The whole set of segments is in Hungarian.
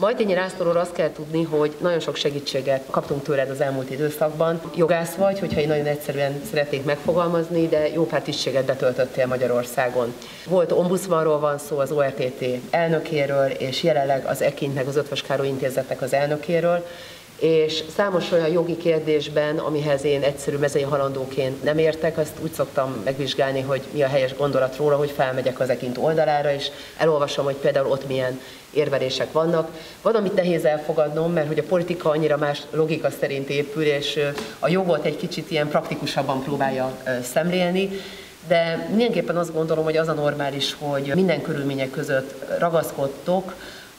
Majtényi Lászlóról azt kell tudni, hogy nagyon sok segítséget kaptunk tőled az elmúlt időszakban. Jogász vagy, hogyha én nagyon egyszerűen szeretnék megfogalmazni, de jó pár tisztséget betöltöttél Magyarországon. Volt ombudsmanról van szó, az ORTT elnökéről, és jelenleg az EKINT-nek, az Eötvös Károly Intézetnek az elnökéről, és számos olyan jogi kérdésben, amihez én egyszerű mezei halandóként nem értek, azt úgy szoktam megvizsgálni, hogy mi a helyes gondolat róla, hogy felmegyek az EKINT oldalára, és elolvasom, hogy például ott milyen érvelések vannak. Van, amit nehéz elfogadnom, mert hogy a politika annyira más logika szerint épül, és a jogot egy kicsit ilyen praktikusabban próbálja szemlélni, de mindenképpen azt gondolom, hogy az a normális, hogy minden körülmények között ragaszkodtok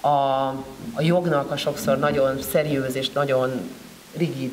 a jognak a sokszor nagyon szeriőz és nagyon rigid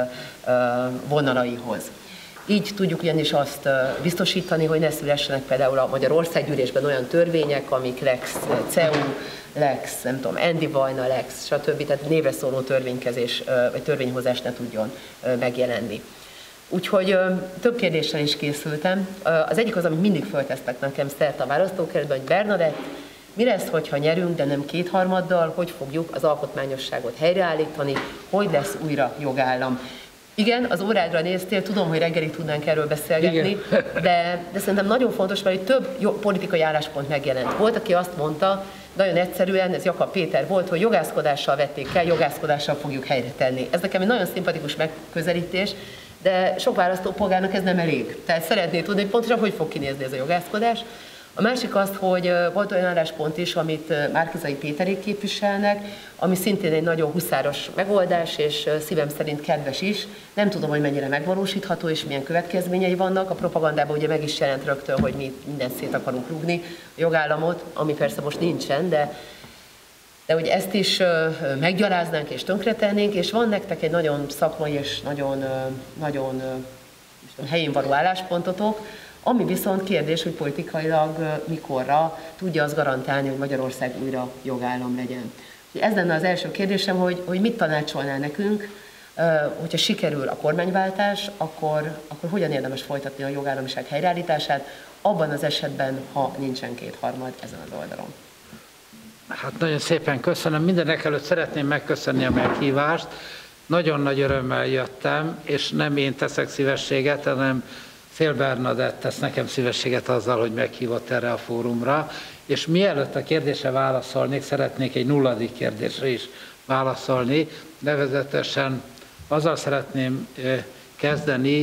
vonalaihoz. Így tudjuk ugyanis azt biztosítani, hogy ne szülessenek például a Magyar Országgyűlésben olyan törvények, amik Lex CEU, Lex, nem tudom, Endi Vajna, Lex, stb. Tehát névre szóló törvénykezés vagy törvényhozás ne tudjon megjelenni. Úgyhogy több kérdéssel is készültem. Az egyik az, amit mindig föltesztek nekem szerte a választókerületben, hogy Bernadett, mi lesz, hogyha nyerünk, de nem kétharmaddal, hogy fogjuk az alkotmányosságot helyreállítani, hogy lesz újra jogállam. Igen, az órádra néztél, tudom, hogy reggelig tudnánk erről beszélgetni, de szerintem nagyon fontos, mert több politikai álláspont megjelent. Volt, aki azt mondta, nagyon egyszerűen, ez Jakab Péter volt, hogy jogászkodással vették el, jogászkodással fogjuk helyre tenni. Ez nekem egy nagyon szimpatikus megközelítés, de sok választópolgárnak ez nem elég. Tehát szeretné tudni, hogy pontosan hogy fog kinézni ez a jogászkodás. A másik az, hogy volt olyan álláspont is, amit Márki-Zay Péterék képviselnek, ami szintén egy nagyon huszáros megoldás, és szívem szerint kedves is. Nem tudom, hogy mennyire megvalósítható, és milyen következményei vannak. A propagandában ugye meg is jelent rögtön, hogy mi mindent szét akarunk rúgni, a jogállamot, ami persze most nincsen, de hogy ezt is meggyaráznánk és tönkretennénk, és van nektek egy nagyon szakmai és nagyon helyén való álláspontotok, ami viszont kérdés, hogy politikailag mikorra tudja azt garantálni, hogy Magyarország újra jogállam legyen. Ez lenne az első kérdésem, hogy mit tanácsolnál nekünk, hogyha sikerül a kormányváltás, akkor hogyan érdemes folytatni a jogállamiság helyreállítását, abban az esetben, ha nincsen kétharmad ezen az oldalon. Hát nagyon szépen köszönöm. Mindenek előtt szeretném megköszönni a meghívást. Nagyon nagy örömmel jöttem, és nem én teszek szívességet, hanem Széll Bernadett tesz nekem szívességet azzal, hogy meghívott erre a fórumra. És mielőtt a kérdésre válaszolnék, szeretnék egy nulladik kérdésre is válaszolni. Nevezetesen azzal szeretném kezdeni,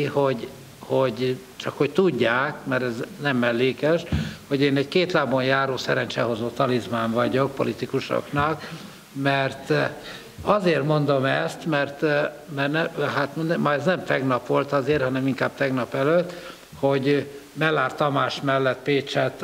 hogy csak hogy tudják, mert ez nem mellékes, hogy én egy két lábon járó szerencsehozó talizmán vagyok politikusoknak, mert azért mondom ezt, mert ma ez nem tegnap volt azért, hanem inkább tegnap előtt, hogy Mellár Tamás mellett Pécset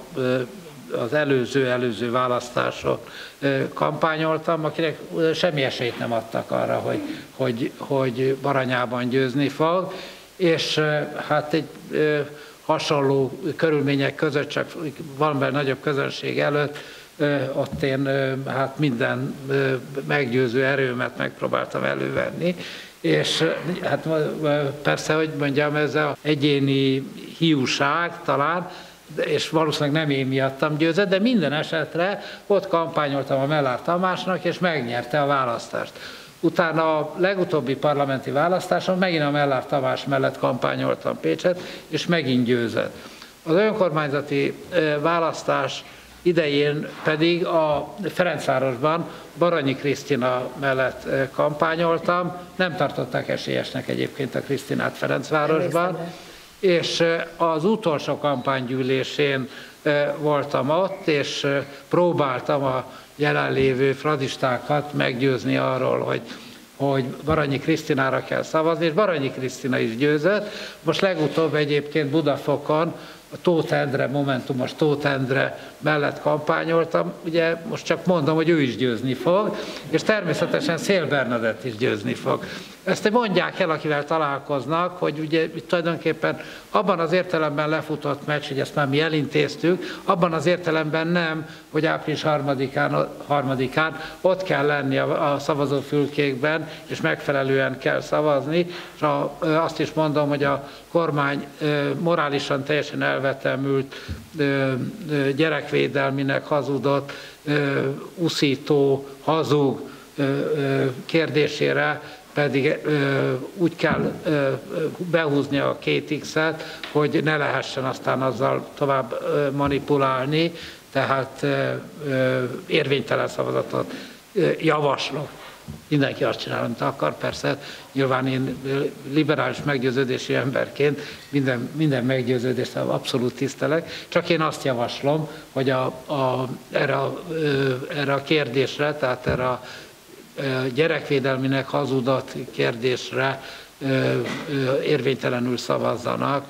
az előző választáson kampányoltam, akinek semmi esélyt nem adtak arra, hogy Baranyában győzni fog, és hát egy hasonló körülmények között, csak valamivel nagyobb közönség előtt, ott én hát minden meggyőző erőmet megpróbáltam elővenni, és hát persze, hogy mondjam, ez az egyéni hiúság talán, és valószínűleg nem én miattam győzött, de minden esetre ott kampányoltam a Mellár Tamásnak, és megnyerte a választást. Utána a legutóbbi parlamenti választáson megint a Mellár Tamás mellett kampányoltam Pécset, és megint győzött. Az önkormányzati választás idején pedig a Ferencvárosban Baranyi Krisztina mellett kampányoltam, nem tartották esélyesnek egyébként a Krisztinát Ferencvárosban, és az utolsó kampánygyűlésén voltam ott, és próbáltam a jelenlévő fradistákat meggyőzni arról, hogy Baranyi Krisztinára kell szavazni, és Baranyi Krisztina is győzött. Most legutóbb egyébként Budafokon a Tóth Endre, momentumos Tóth Endre mellett kampányoltam, ugye most csak mondom, hogy ő is győzni fog, és természetesen Széll Bernadett is győzni fog. Ezt mondják el, akivel találkoznak, hogy ugye itt tulajdonképpen abban az értelemben lefutott meccs, hogy ezt már mi elintéztük, abban az értelemben nem, hogy április 3-án ott kell lenni a szavazófülkékben, és megfelelően kell szavazni, és azt is mondom, hogy a kormány morálisan teljesen elvetemült, gyerekvédelminek hazudott uszító, hazug kérdésére pedig úgy kell behúzni a 2X-et, hogy ne lehessen aztán azzal tovább manipulálni, tehát érvénytelen szavazatot javaslok. Mindenki azt csinál, amit akar, persze, nyilván én liberális meggyőződési emberként minden meggyőződést abszolút tisztelek, csak én azt javaslom, hogy erre a kérdésre, tehát erre a gyerekvédelminek hazudott kérdésre érvénytelenül szavazzanak.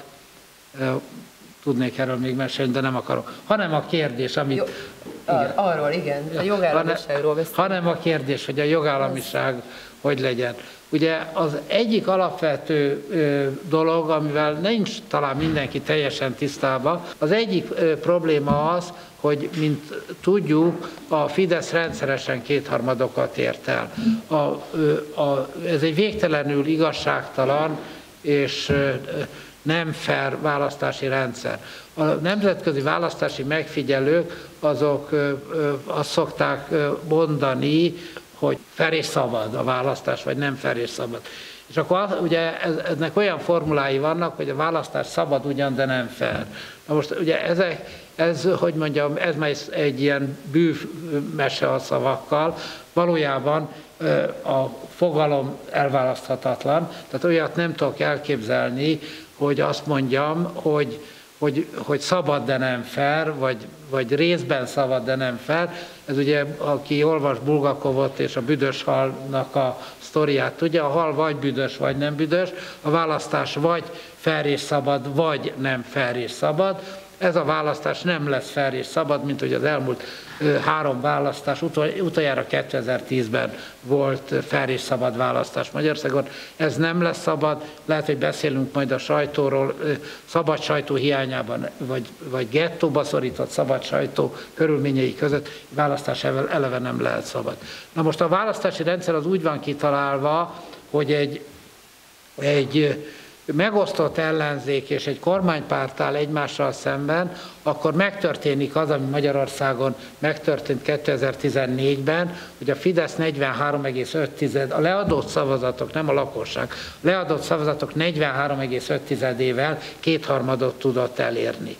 Tudnék erről még mesélni, de nem akarok. Hanem a kérdés, amit... Arról, igen, a jogállamiságról beszélünk. Hanem a kérdés, hogy a jogállamiság hogy legyen. Ugye az egyik alapvető dolog, amivel nincs talán mindenki teljesen tisztában, az egyik probléma az, hogy, mint tudjuk, a Fidesz rendszeresen kétharmadokat ért el. Ez egy végtelenül igazságtalan és nem fair választási rendszer. A nemzetközi választási megfigyelők azok azt szokták mondani, hogy fair és szabad a választás, vagy nem fair és szabad. És akkor ugye ennek olyan formulái vannak, hogy a választás szabad ugyan, de nem fair. Na most ugye ez már egy ilyen bűvmese a szavakkal, valójában a fogalom elválaszthatatlan, tehát olyat nem tudok elképzelni, hogy azt mondjam, hogy szabad, de nem fair, vagy részben szabad, de nem fair. Ez ugye, aki olvas Bulgakovot és a büdös halnak a sztoriát tudja, a hal vagy büdös, vagy nem büdös, a választás vagy fair és szabad, vagy nem fair és szabad. Ez a választás nem lesz fair és szabad, mint hogy az elmúlt 3 választás, utoljára 2010-ben volt fair és szabad választás Magyarországon. Ez nem lesz szabad, lehet, hogy beszélünk majd a sajtóról, szabad sajtó hiányában, vagy gettóba szorított szabad sajtó körülményei között választás eleve nem lehet szabad. Na most a választási rendszer az úgy van kitalálva, hogy egy megosztott ellenzék és egy kormánypárt áll egymással szemben, akkor megtörténik az, ami Magyarországon megtörtént 2014-ben, hogy a Fidesz 43,5, a leadott szavazatok, nem a lakosság, a leadott szavazatok 43,5-ével kétharmadot tudott elérni.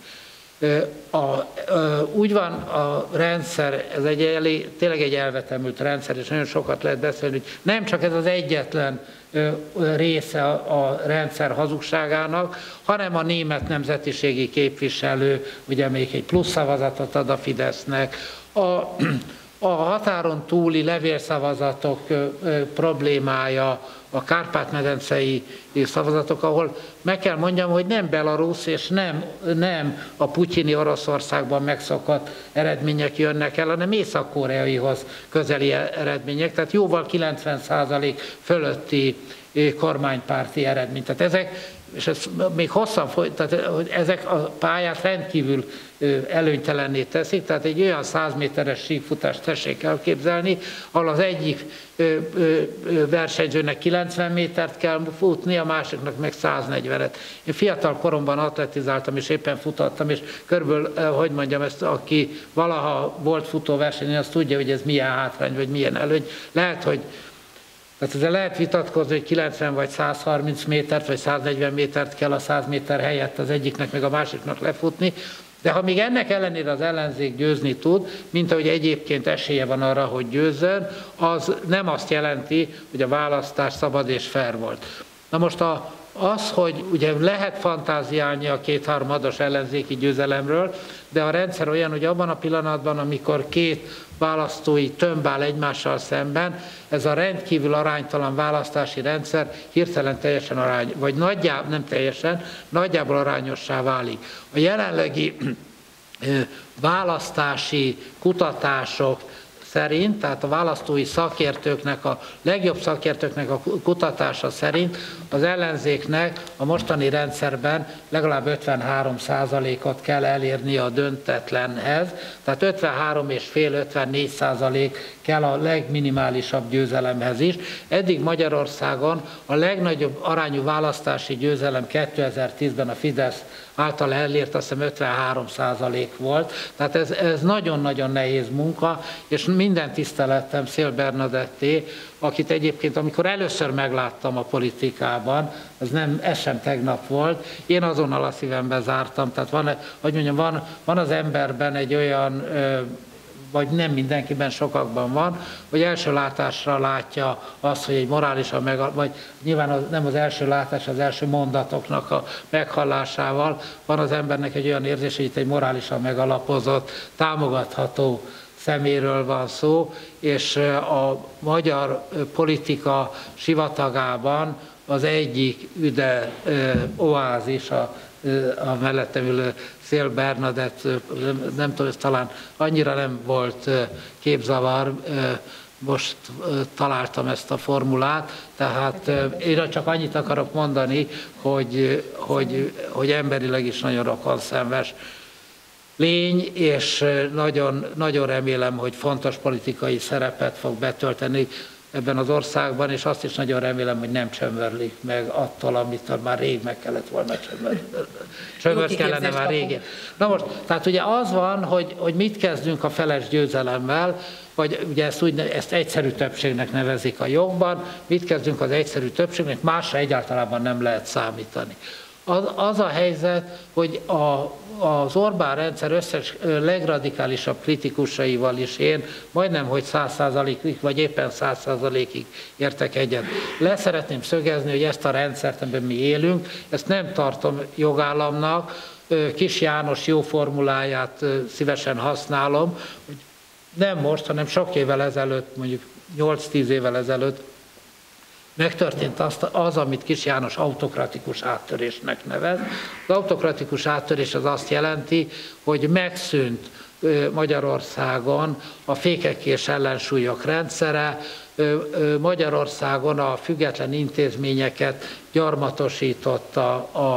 Úgy van a rendszer, ez tényleg egy elvetemült rendszer, és nagyon sokat lehet beszélni, hogy nem csak ez az egyetlen része a rendszer hazugságának, hanem a német nemzetiségi képviselő, ugye még egy plusz szavazatot ad a Fidesznek, a határon túli levélszavazatok problémája, a Kárpát-medencei szavazatok, ahol meg kell mondjam, hogy nem Belarusz és nem a putyini Oroszországban megszokott eredmények jönnek el, hanem észak-koreaihoz közeli eredmények, tehát jóval 90% fölötti kormánypárti eredmény. Tehát ezek, és ez még hosszan tehát ezek a pályát rendkívül előnytelenné teszik, tehát egy olyan 100 méteres síkfutást tessék elképzelni, ahol az egyik versenyzőnek 90 métert kell futni, a másiknak meg 140-et. Én fiatal koromban atletizáltam, és éppen futottam, és körülbelül, hogy mondjam ezt, aki valaha volt futóversenyen, az tudja, hogy ez milyen hátrány, vagy milyen előny. Tehát ezzel lehet vitatkozni, hogy 90 vagy 130 métert, vagy 140 métert kell a 100 méter helyett az egyiknek, meg a másiknak lefutni, de ha még ennek ellenére az ellenzék győzni tud, mint ahogy egyébként esélye van arra, hogy győzzön, az nem azt jelenti, hogy a választás szabad és fair volt. Na most az, hogy ugye lehet fantáziálni a kétharmados ellenzéki győzelemről, de a rendszer olyan, hogy abban a pillanatban, amikor két választói tömb áll egymással szemben, ez a rendkívül aránytalan választási rendszer hirtelen teljesen vagy nagyjából, nem teljesen, nagyjából arányossá válik. A jelenlegi választási kutatások szerint, tehát a választói szakértőknek, a legjobb szakértőknek a kutatása szerint az ellenzéknek a mostani rendszerben legalább 53%-ot kell elérni a döntetlenhez, tehát 53,5-54% kell a legminimálisabb győzelemhez is. Eddig Magyarországon a legnagyobb arányú választási győzelem 2010-ben a Fidesz által elért, azt hiszem 53% volt. Tehát ez nagyon-nagyon nehéz munka, és minden tiszteletem Széll Bernadetté, akit egyébként, amikor először megláttam a politikában, ez sem tegnap volt, én azonnal a szívembe zártam. Tehát van az emberben egy olyan, vagy nem mindenkiben, sokakban van, hogy első látásra látja azt, hogy egy morálisan vagy nyilván nem az első látás, az első mondatoknak a meghallásával van az embernek egy olyan érzés, hogy itt egy morálisan megalapozott, támogatható szeméről van szó, és a magyar politika sivatagában az egyik üde oázis a mellettem ülő Széll Bernadett, nem tudom, ez talán annyira nem volt képzavar, most találtam ezt a formulát, tehát én csak annyit akarok mondani, hogy emberileg is nagyon rokonszenves lény, és nagyon, nagyon remélem, hogy fontos politikai szerepet fog betölteni ebben az országban, és azt is nagyon remélem, hogy nem csömörli meg attól, amit már rég meg kellett volna csömörni. Csömörni kellene már régén. Na most, tehát ugye az van, hogy mit kezdünk a feles győzelemmel, vagy ugye ezt egyszerű többségnek nevezik a jogban, mit kezdünk az egyszerű többségnek, másra egyáltalán nem lehet számítani. Az a helyzet, hogy az Orbán rendszer összes legradikálisabb kritikusaival is én majdnem, hogy 100%-ig, vagy éppen 100%-ig értek egyet. Le szeretném szögezni, hogy ezt a rendszert, amiben mi élünk, ezt nem tartom jogállamnak, Kis János jó formuláját szívesen használom, hogy nem most, hanem sok évvel ezelőtt, mondjuk 8-10 évvel ezelőtt megtörtént az, amit Kis János autokratikus áttörésnek nevez. Az autokratikus áttörés az azt jelenti, hogy megszűnt Magyarországon a fékek és ellensúlyok rendszere, Magyarországon a független intézményeket gyarmatosította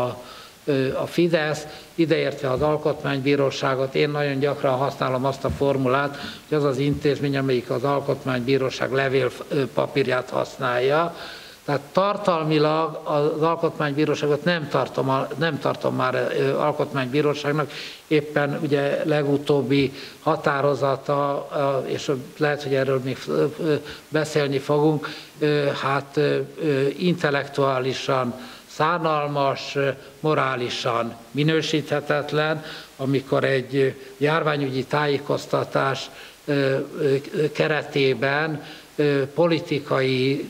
a Fidesz, ideértve az Alkotmánybíróságot. Én nagyon gyakran használom azt a formulát, hogy az az intézmény, amelyik az Alkotmánybíróság levélpapírját használja. Tehát tartalmilag az Alkotmánybíróságot nem tartom már Alkotmánybíróságnak, éppen ugye legutóbbi határozata, és lehet, hogy erről még beszélni fogunk, hát intellektuálisan szánalmas, morálisan minősíthetetlen, amikor egy járványügyi tájékoztatás keretében politikai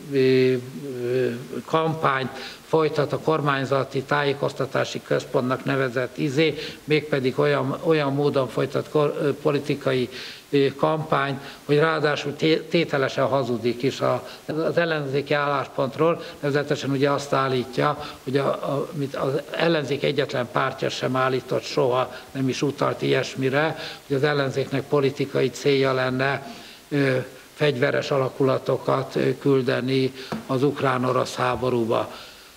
kampányt folytat a kormányzati tájékoztatási központnak nevezett mégpedig olyan módon folytat politikai kampány, hogy ráadásul tételesen hazudik is az ellenzéki álláspontról, nevezetesen ugye azt állítja, hogy az ellenzék egyetlen pártja sem állított soha, nem is utalt ilyesmire, hogy az ellenzéknek politikai célja lenne fegyveres alakulatokat küldeni az ukrán-orosz háborúba.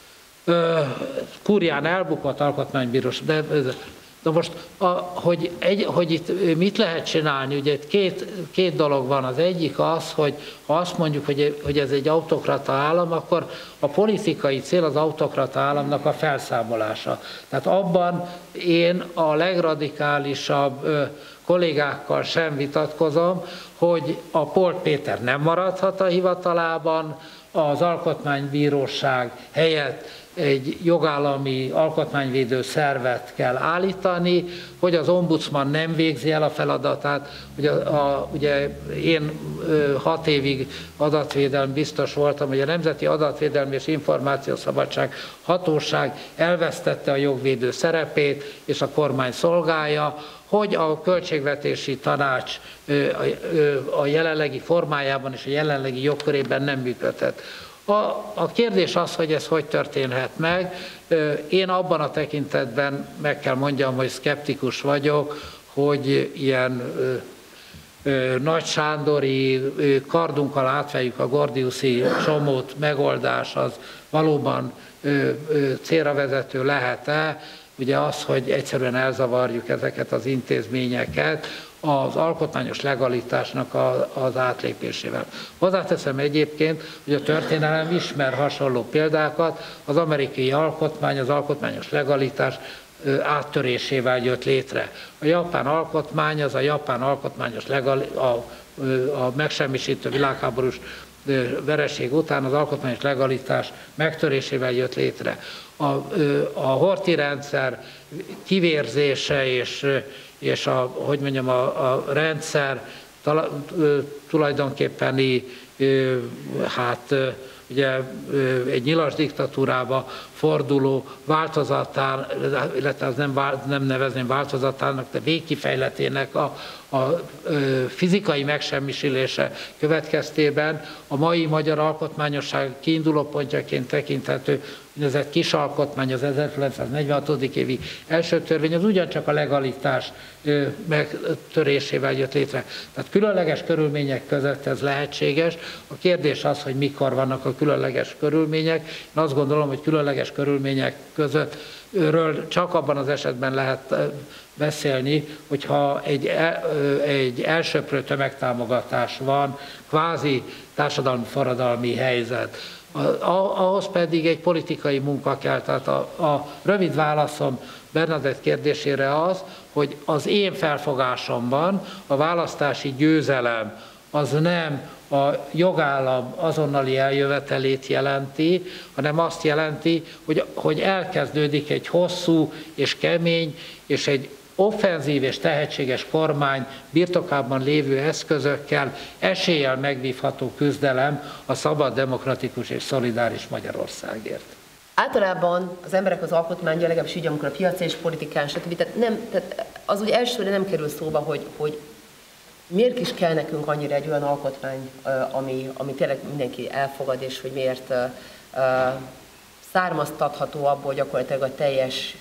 Kúrián elbukott alkotmánybíróság, de most, hogy itt mit lehet csinálni, ugye itt két dolog van. Az egyik az, hogy ha azt mondjuk, hogy ez egy autokrata állam, akkor a politikai cél az autokrata államnak a felszámolása. Tehát abban én a legradikálisabb kollégákkal sem vitatkozom, hogy a Polt Péter nem maradhat a hivatalában, az Alkotmánybíróság helyett egy jogállami alkotmányvédő szervet kell állítani, hogy az ombudsman nem végzi el a feladatát. Ugye én 6 évig adatvédelmi biztos voltam, hogy a Nemzeti Adatvédelmi és Információszabadság Hatóság elvesztette a jogvédő szerepét, és a kormány szolgálja, hogy a Költségvetési Tanács a jelenlegi formájában és a jelenlegi jogkörében nem működhet. A kérdés az, hogy ez hogy történhet meg. Én abban a tekintetben meg kell mondjam, hogy szkeptikus vagyok, hogy ilyen Nagy Sándori kardunkkal átveljük a gordiuszi csomót megoldás az valóban célra vezető lehet-e. Ugye az, hogy egyszerűen elzavarjuk ezeket az intézményeket, az alkotmányos legalitásnak az átlépésével. Hozzáteszem egyébként, hogy a történelem ismer hasonló példákat, az amerikai alkotmány, az alkotmányos legalitás áttörésével jött létre. A japán alkotmány, az a japán alkotmányos a megsemmisítő világháborús vereség után az alkotmányos legalitás megtörésével jött létre. A Horthy rendszer kivérzése és a rendszer tulajdonképpeni ugye egy nyilas diktatúrába forduló változatán, illetve az nem nevezném változatának, de végkifejletének a fizikai megsemmisülése következtében a mai magyar alkotmányosság kiindulópontjaként tekinthető úgynevezett kisalkotmány, az 1946. évi első törvény, az ugyancsak a legalitás megtörésével jött létre. Tehát különleges körülmények között ez lehetséges. A kérdés az, hogy mikor vannak a különleges körülmények. Én azt gondolom, hogy különleges körülmények között csak abban az esetben lehet beszélni, hogyha egy elsöprő tömegtámogatás van, kvázi társadalmi forradalmi helyzet. Ahhoz pedig egy politikai munka kell. Tehát a rövid válaszom Bernadett kérdésére az, hogy az én felfogásomban a választási győzelem az nem a jogállam azonnali eljövetelét jelenti, hanem azt jelenti, hogy elkezdődik egy hosszú és kemény és egy offenzív és tehetséges kormány birtokában lévő eszközökkel eséllyel megvívható küzdelem a szabad, demokratikus és szolidáris Magyarországért. Általában az emberek az alkotmányra, legalábbis így, amikor a piaci és politikán, stb. Tehát az úgy elsőre nem kerül szóba, hogy miért is kell nekünk annyira egy olyan alkotmány, ami tényleg mindenki elfogad, és hogy miért származtatható abból gyakorlatilag a teljes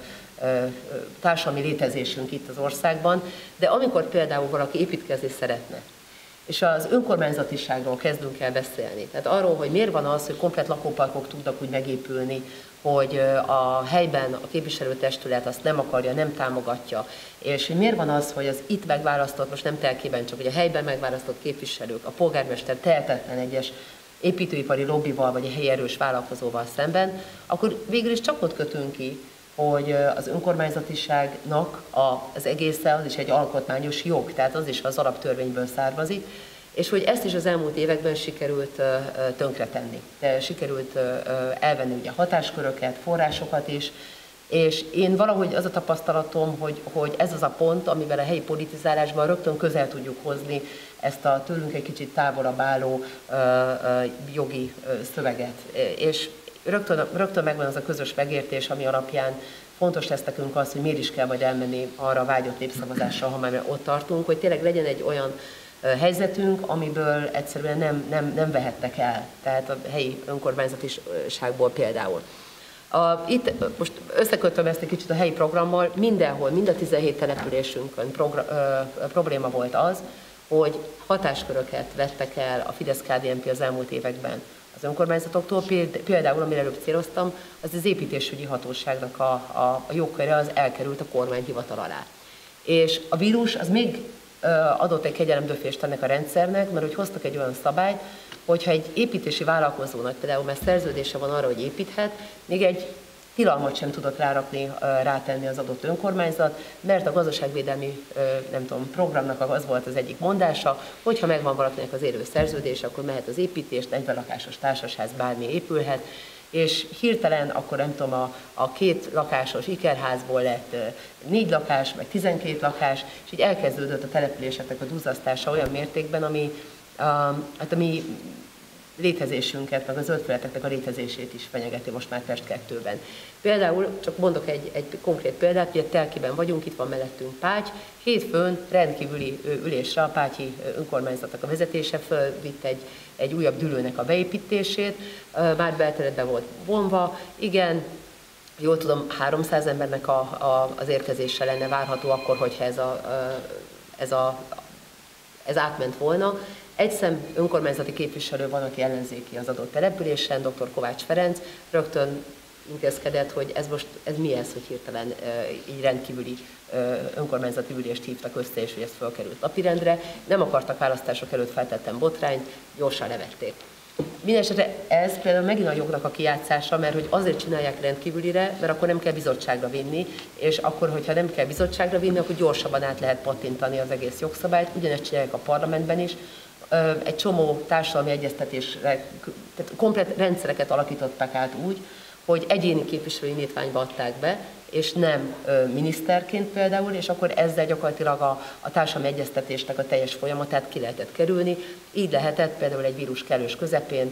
társadalmi létezésünk itt az országban, de amikor például valaki építkezni szeretne, és az önkormányzatiságról kezdünk el beszélni, tehát arról, hogy miért van az, hogy komplett lakóparkok tudnak úgy megépülni, hogy a helyben a képviselőtestület azt nem akarja, nem támogatja, és hogy miért van az, hogy az itt megválasztott, most nem telkében csak, hogy a helyben megválasztott képviselők, a polgármester tehetetlen egyes építőipari lobbival vagy a helyi erős vállalkozóval szemben, akkor végül is csak ott kötünk ki, hogy az önkormányzatiságnak az egésze az is egy alkotmányos jog, tehát az is az alaptörvényből származik, és hogy ezt is az elmúlt években sikerült tönkretenni. De sikerült elvenni ugye hatásköröket, forrásokat is, és én valahogy az a tapasztalatom, hogy ez az a pont, amivel a helyi politizálásban rögtön közel tudjuk hozni ezt a tőlünk egy kicsit távolabb álló jogi szöveget. És rögtön megvan az a közös megértés, ami alapján fontos lesz nekünk az, hogy miért is kell majd elmenni arra a vágyott népszavazásra, ha már ott tartunk, hogy tényleg legyen egy olyan helyzetünk, amiből egyszerűen nem vehettek el, tehát a helyi önkormányzatiságból például. Itt most összekötöm ezt egy kicsit a helyi programmal, mindenhol, mind a 17 településünkön probléma volt az, hogy hatásköröket vettek el a Fidesz-KDNP az elmúlt években az önkormányzatoktól, például, amire előbb céloztam, az építésügyi hatóságnak a jogköre az elkerült a kormányhivatal alá. És a vírus az még adott egy kegyelemdöfést ennek a rendszernek, mert úgy hoztak egy olyan szabályt, hogyha egy építési vállalkozónak például már szerződése van arra, hogy építhet, még egy tilalmat sem tudott rátenni az adott önkormányzat, mert a gazdaságvédelmi programnak az volt az egyik mondása, hogyha megvan valakinek az élő szerződése, akkor mehet az építés, 40 lakásos társasház bármi épülhet, és hirtelen akkor a 2 lakásos ikerházból lett 4 lakás, meg 12 lakás, és így elkezdődött a településeknek a duzzasztása olyan mértékben, ami létezésünket, meg a zöldfületeknek a létezését is fenyegeti most már Pest 2-ben. Például, csak mondok egy konkrét példát, ugye Telkiben vagyunk, itt van mellettünk Páty, hétfőn rendkívüli ülésre a pátyi önkormányzatnak a vezetése fölvitt egy újabb dűlőnek a beépítését, már belteletbe volt vonva, igen, jól tudom, 300 embernek az érkezése lenne várható akkor, hogyha ez átment volna. Egy szem önkormányzati képviselő van, aki ellenzéki az adott településen, dr. Kovács Ferenc, rögtön intézkedett, hogy ez mi ez, hogy hirtelen így rendkívüli önkormányzati ülést hívtak össze, és hogy ez fölkerült napirendre. Nem akartak választások előtt feltettem botrányt, gyorsan levették. Mindenesetre ez például megint a jognak a kijátszása, mert hogy azért csinálják rendkívülire, mert akkor nem kell bizottságra vinni, és akkor, hogyha nem kell bizottságra vinni, akkor gyorsabban át lehet pattintani az egész jogszabályt. Ugyanezt csinálják a parlamentben is. Egy csomó társadalmi egyeztetésre, tehát komplet rendszereket alakítottak át úgy, hogy egyéni képviselői indítványba adták be, és nem miniszterként például, és akkor ezzel gyakorlatilag a társadalmi egyeztetésnek a teljes folyamatát ki lehetett kerülni. Így lehetett például egy vírus kellős közepén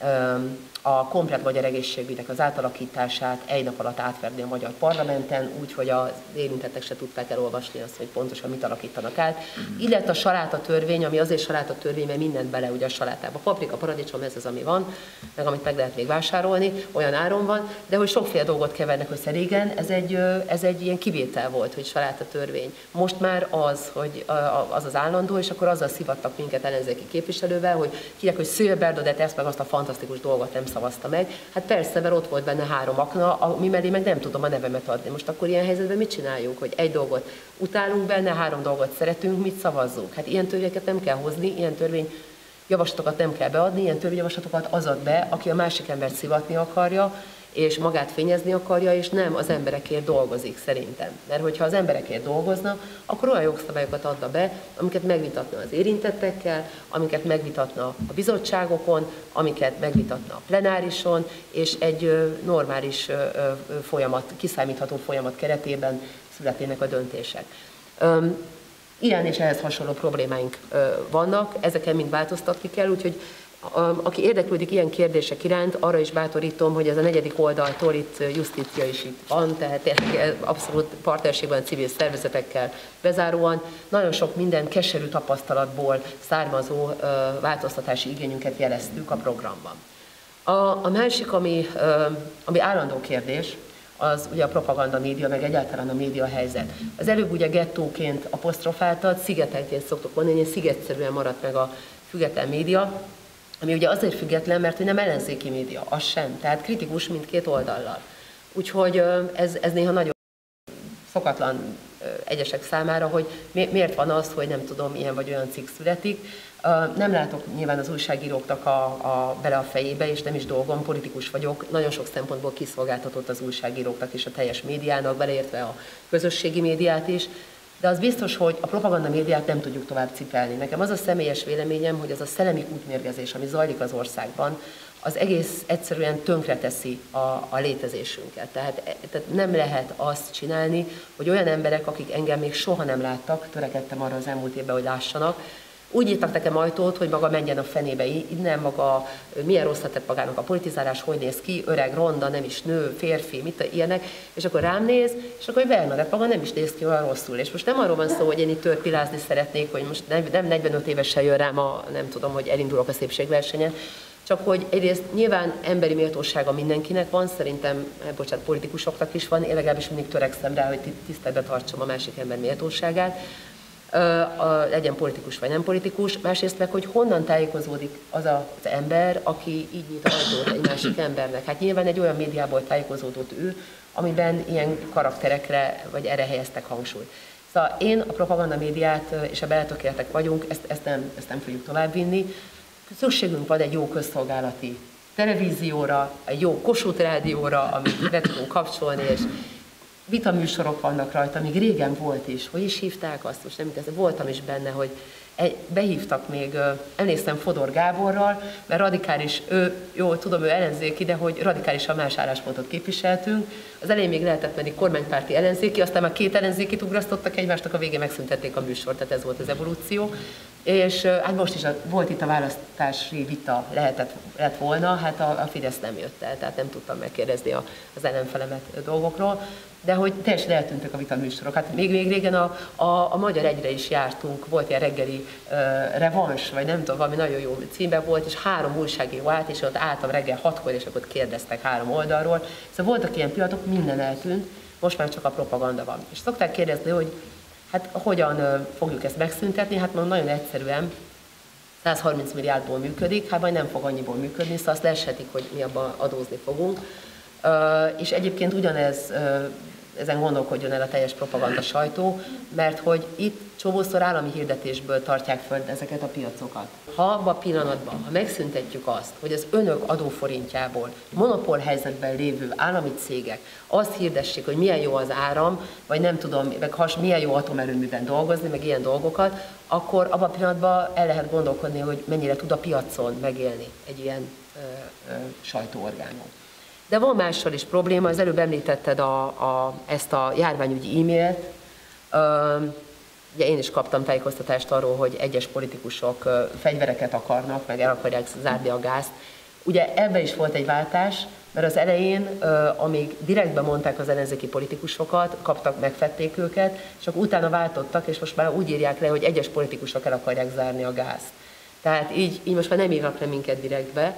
a komplet magyar egészségügynek az átalakítását egy nap alatt átverni a magyar parlamenten, úgyhogy az érintettek se tudták elolvasni azt, hogy pontosan mit alakítanak át. Így lett a saláta törvény, ami azért saláta törvény, mert mindent bele ugye a salátába. Paprika, paradicsom, ez az, ami van, meg amit meg lehet még vásárolni, olyan áron van, de hogy sokféle dolgot kevernek össze. Régen, ez egy ilyen kivétel volt, hogy saláta törvény. Most már az, hogy az állandó, és akkor azzal szivattak minket ellenzéki képviselővel, hogy kérek, hogy Szőlős Bernadett ezt meg azt a fantasztikus dolgot nem szavazta meg. Hát persze, mert ott volt benne 3 akna, ami mellé meg nem tudom a nevemet adni. Most akkor ilyen helyzetben mit csináljunk, hogy egy dolgot utálunk benne, 3 dolgot szeretünk, mit szavazzunk? Hát ilyen törvényeket nem kell hozni, ilyen törvényjavaslatokat nem kell beadni, ilyen törvényjavaslatokat az ad be, aki a másik embert szivatni akarja, és magát fényezni akarja, és nem az emberekért dolgozik szerintem. Mert hogyha az emberekért dolgozna, akkor olyan jogszabályokat adna be, amiket megvitatna az érintettekkel, amiket megvitatna a bizottságokon, amiket megvitatna a plenárison, és egy normális folyamat, kiszámítható folyamat keretében születnének a döntések. Ilyen és ehhez hasonló problémáink vannak, ezeken mind változtatni kell, úgyhogy aki érdeklődik ilyen kérdések iránt, arra is bátorítom, hogy ez a 4. oldaltól itt Justícia is itt van, tehát abszolút partnerségben civil szervezetekkel bezáróan nagyon sok minden keserű tapasztalatból származó változtatási igényünket jeleztük a programban. A másik, ami állandó kérdés, az ugye a propaganda média, meg egyáltalán a média helyzet. Az előbb ugye gettóként apostrofáltad, szigetelként szoktuk mondani, hogy szigetszerűen maradt meg a független média, ami ugye azért független, mert hogy nem ellenzéki média, az sem. Tehát kritikus mindkét oldallal. Úgyhogy ez néha nagyon szokatlan egyesek számára, hogy miért van az, hogy nem tudom, ilyen vagy olyan cikk születik. Nem látok nyilván az újságíróknak bele a fejébe, és nem is dolgom, politikus vagyok. Nagyon sok szempontból kiszolgáltatott az újságíróknak és a teljes médiának, beleértve a közösségi médiát is. De az biztos, hogy a propaganda médiát nem tudjuk tovább cipelni. Nekem az a személyes véleményem, hogy az a szellemi útmérgezés, ami zajlik az országban, az egész egyszerűen tönkreteszi a létezésünket. Tehát nem lehet azt csinálni, hogy olyan emberek, akik engem még soha nem láttak, törekedtem arra az elmúlt évben, hogy lássanak, úgy írtak nekem ajtót, hogy maga menjen a fenébe, innen maga, milyen rosszat tett magának a politizálás, hogy néz ki, öreg, ronda, nem is nő, férfi, mit ilyenek, és akkor rám néz, és akkor Bernadett maga nem is néz ki olyan rosszul. És most nem arról van szó, hogy én itt törpilázni szeretnék, hogy most nem 45 évesen jön rám nem tudom, hogy elindulok a szépségversenyen, csak hogy egyrészt nyilván emberi méltósága mindenkinek van, szerintem, bocsánat, politikusoknak is van, én legalábbis mindig törekszem rá, hogy tiszteletben tartsam a másik ember méltóságát, legyen politikus vagy nem politikus, másrészt meg, hogy honnan tájékozódik az az ember, aki így nyit ajtót egy másik embernek. Hát nyilván egy olyan médiából tájékozódott ő, amiben ilyen karakterekre vagy erre helyeztek hangsúlyt. Szóval én a propaganda médiát, és ebben eltökéltek vagyunk, ezt nem fogjuk továbbvinni. Szükségünk van egy jó közszolgálati televízióra, egy jó Kossuth rádióra, amit be tudunk kapcsolni, és vitaműsorok vannak rajta, még régen volt is. Hogy is hívták azt? Most nem kezdem. Voltam is benne, hogy behívtak még, emlékszem Fodor Gáborral, mert radikális, jó, tudom, ő ellenzéki, de hogy radikálisan más álláspontot képviseltünk. Az elején még lehetett menni kormánypárti ellenzéki, aztán már 2 ellenzékit ugrasztottak egymásnak, a végén megszüntették a műsort, tehát ez volt az evolúció. És hát most is volt itt a választási vita, lett volna, hát a Fidesz nem jött el, tehát nem tudtam megkérdezni az ellenfelemet dolgokról, de hogy teljesen eltűntek a vitaműsorok. Hát még régen a Magyar Egyre is jártunk, volt ilyen reggeli revans, vagy nem tudom, valami nagyon jó címben volt, és 3 újságíró állt, és ott álltam reggel 6-kor, és akkor kérdeztek 3 oldalról. Szóval voltak ilyen pillanatok, minden eltűnt, most már csak a propaganda van. És szokták kérdezni, hogy hát hogyan fogjuk ezt megszüntetni? Hát mondom, nagyon egyszerűen 130 milliárdból működik, hát majd nem fog annyiból működni, szóval azt leshetik, hogy mi abban adózni fogunk. És egyébként ugyanez, ezen gondolkodjon el a teljes propaganda sajtó, mert hogy itt csomószor állami hirdetésből tartják föl ezeket a piacokat. Ha abban a pillanatban, ha megszüntetjük azt, hogy az önök adóforintjából monopól helyzetben lévő állami cégek azt hirdessék, hogy milyen jó az áram, vagy nem tudom, meg milyen jó atomerőműben dolgozni, meg ilyen dolgokat, akkor abban a pillanatban el lehet gondolkodni, hogy mennyire tud a piacon megélni egy ilyen sajtóorgánum. De van mással is probléma, az előbb említetted ezt a járványügyi e-mailt. Ugye én is kaptam tájékoztatást arról, hogy egyes politikusok fegyvereket akarnak, meg el akarják zárni a gázt. Ugye ebben is volt egy váltás, mert az elején, amíg direktben mondták az ellenzéki politikusokat, megfették őket, és akkor utána váltottak, és most már úgy írják le, hogy egyes politikusok el akarják zárni a gázt. Tehát így most már nem írnak le minket direktbe,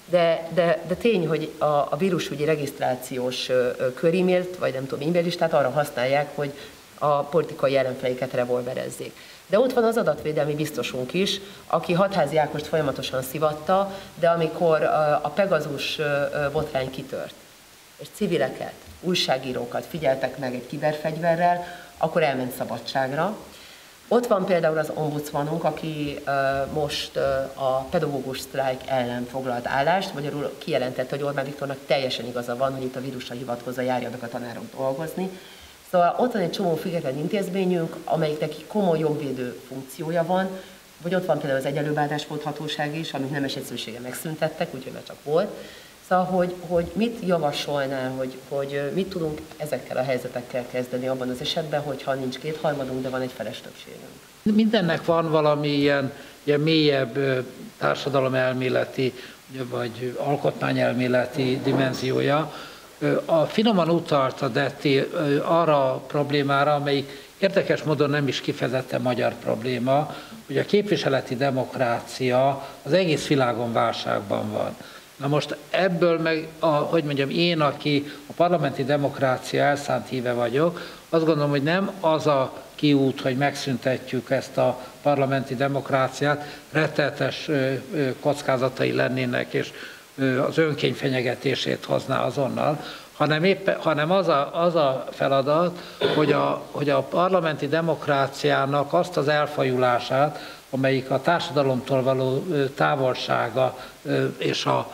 de tény, hogy a vírusügyi regisztrációs körímélt, vagy nem tudom, e-mail-listát arra használják, hogy a politikai ellenfeleiket revolverezzék. De ott van az adatvédelmi biztosunk is, aki Hatházi Ákost folyamatosan szivatta, de amikor a Pegazus botrány kitört, és civileket, újságírókat figyeltek meg egy kiberfegyverrel, akkor elment szabadságra. Ott van például az ombudsmanunk, aki most a pedagógus sztrájk ellen foglalt állást, magyarul kijelentette, hogy Orbán Viktornak teljesen igaza van, hogy itt a vírusra hivatkozva járjanak a tanárok dolgozni. Szóval ott van egy csomó független intézményünk, amelyiknek komoly jogvédő funkciója van, vagy ott van például az egyenlő bánásmódhatóság is, amit nemes egyszerűséggel megszüntettek, úgyhogy már csak volt. Szóval, hogy mit javasolnál, hogy mit tudunk ezekkel a helyzetekkel kezdeni abban az esetben, hogyha nincs kétharmadunk, de van egy feles többségünk? Mindennek van valami ilyen mélyebb társadalomelméleti vagy alkotmányelméleti dimenziója. Finoman utalt a Detti arra a problémára, amelyik érdekes módon nem is kifejezetten magyar probléma, hogy a képviseleti demokrácia az egész világon válságban van. Na most ebből meg, én, aki a parlamenti demokrácia elszánt híve vagyok, azt gondolom, hogy nem az a kiút, hogy megszüntetjük ezt a parlamenti demokráciát, rettenetes kockázatai lennének, és az önkény fenyegetését hozná azonnal, hanem az a feladat, hogy a parlamenti demokráciának azt az elfajulását, amelyik a társadalomtól való távolsága és a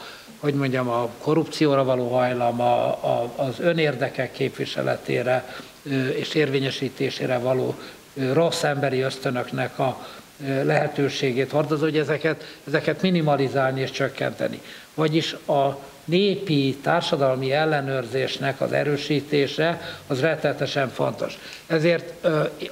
korrupcióra való hajlam, az önérdekek képviseletére és érvényesítésére való rossz emberi ösztönöknek a lehetőségét hordozó, hogy ezeket minimalizálni és csökkenteni. Vagyis a népi társadalmi ellenőrzésnek az erősítése az rettenetesen fontos. Ezért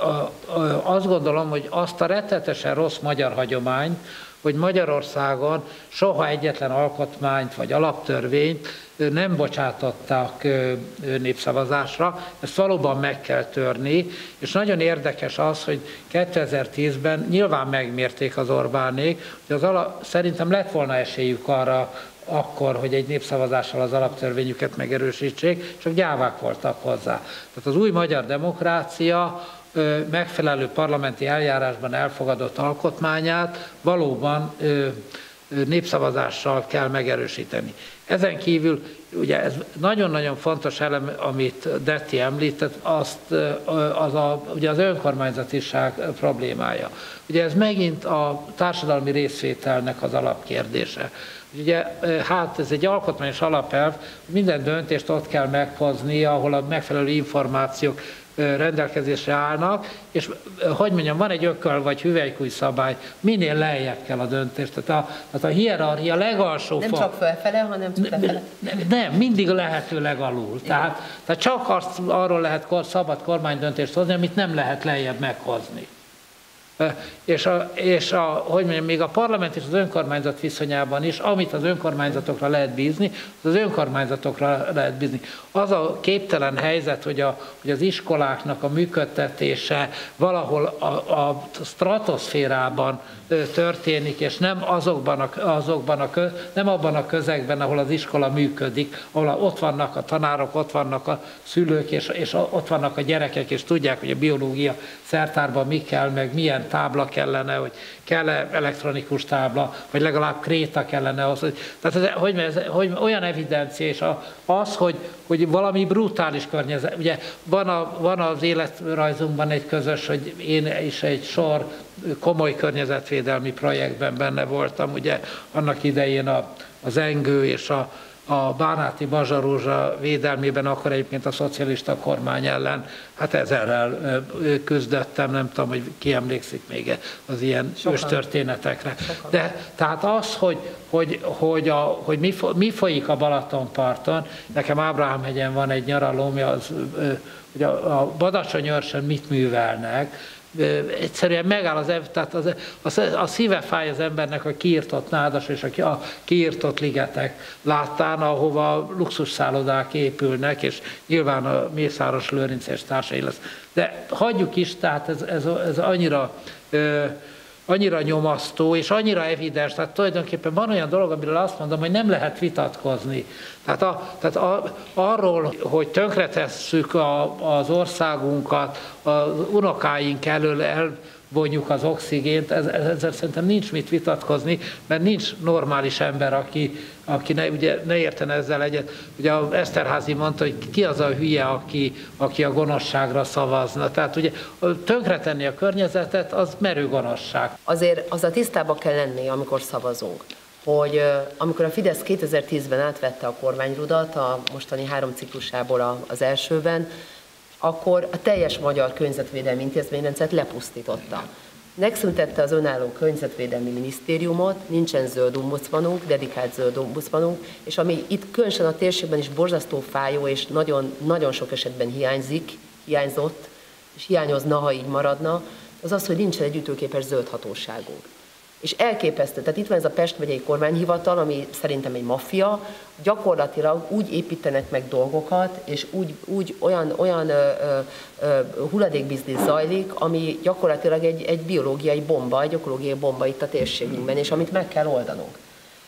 azt gondolom, hogy azt a rettenetesen rossz magyar hagyományt, hogy Magyarországon soha egyetlen alkotmányt vagy alaptörvényt nem bocsátottak népszavazásra, ezt valóban meg kell törni, és nagyon érdekes az, hogy 2010-ben nyilván megmérték az Orbánék, hogy szerintem lett volna esélyük arra akkor, hogy egy népszavazással az alaptörvényüket megerősítsék, csak gyávák voltak hozzá. Tehát az új magyar demokrácia megfelelő parlamenti eljárásban elfogadott alkotmányát valóban népszavazással kell megerősíteni. Ezen kívül, ugye ez nagyon-nagyon fontos elem, amit Detti említett, ugye az önkormányzatiság problémája. Ugye ez megint a társadalmi részvételnek az alapkérdése. Ugye, ez egy alkotmányos alapelv, minden döntést ott kell meghozni, ahol a megfelelő információk rendelkezésre állnak, és van egy ököl vagy hüvelykúj szabály, minél lejjebb kell a döntés. Tehát a hierarchia legalsó nem csak felfele, hanem csak lefele. Nem, mindig lehetőleg alul. Tehát csak arról lehet szabad kormánydöntést hozni, amit nem lehet lejjebb meghozni. Még a parlament és az önkormányzat viszonyában is, amit az önkormányzatokra lehet bízni, az önkormányzatokra lehet bízni. Az a képtelen helyzet, hogy az iskoláknak a működtetése valahol a stratoszférában történik, és nem nem abban a közegben, ahol az iskola működik, ahol ott vannak a tanárok, ott vannak a szülők, és ott vannak a gyerekek, és tudják, hogy a biológia szertárban mi kell, meg milyen tábla kellene, hogy kell-e elektronikus tábla, vagy legalább kréta kellene az. Tehát hogy olyan evidencia, és az, hogy valami brutális környezet. Ugye van az életrajzunkban egy közös, hogy én is egy sor komoly környezetvédelmi projektben benne voltam, ugye annak idején az Engő és a Bánáti Bazsarózsa védelmében, akkor egyébként a szocialista kormány ellen, hát ezerrel küzdöttem, nem tudom, hogy ki emlékszik még az ilyen őstörténetekre. De tehát az, hogy mi folyik a Balatonparton, nekem Ábrahám-hegyen van egy nyaralóm, hogy a Badacsony-Őrsön mit művelnek, egyszerűen megáll tehát a szíve fáj az embernek a kiirtott nádas és a kiirtott ligetek láttán, ahova luxusszállodák épülnek, és nyilván a Mészáros Lőrinc és társai lesz. De hagyjuk is, tehát ez annyira nyomasztó, és annyira evidens, tehát tulajdonképpen van olyan dolog, amiről azt mondom, hogy nem lehet vitatkozni. Tehát arról, hogy tönkretesszük az országunkat, az unokáink elől elvonjuk az oxigént, ezzel szerintem nincs mit vitatkozni, mert nincs normális ember, aki ne értene ezzel egyet. Ugye Eszterházy mondta, hogy ki az a hülye, aki a gonoszságra szavazna. Tehát ugye tönkretenni a környezetet, az merő gonoszság. Azért azzal tisztában kell lenni, amikor szavazunk, hogy amikor a Fidesz 2010-ben átvette a kormányrudat, a mostani 3 ciklusából az elsőben, akkor a teljes magyar környezetvédelmi intézményrendszert lepusztította. Megszüntette az önálló környezetvédelmi minisztériumot, nincsen zöld ombudsmanunk, dedikált zöld ombudsmanunk, és ami itt különösen a térségben is borzasztó fájó, és nagyon, nagyon sok esetben hiányzott, és hiányozna, ha így maradna, az az, hogy nincsen egy ütőképes zöld hatóságunk. És elképesztő, tehát itt van ez a Pest megyei kormányhivatal, ami szerintem egy maffia, gyakorlatilag úgy építenek meg dolgokat, és úgy olyan hulladékbiznisz zajlik, ami gyakorlatilag egy biológiai bomba, egy ökológiai bomba itt a térségünkben, és amit meg kell oldanunk.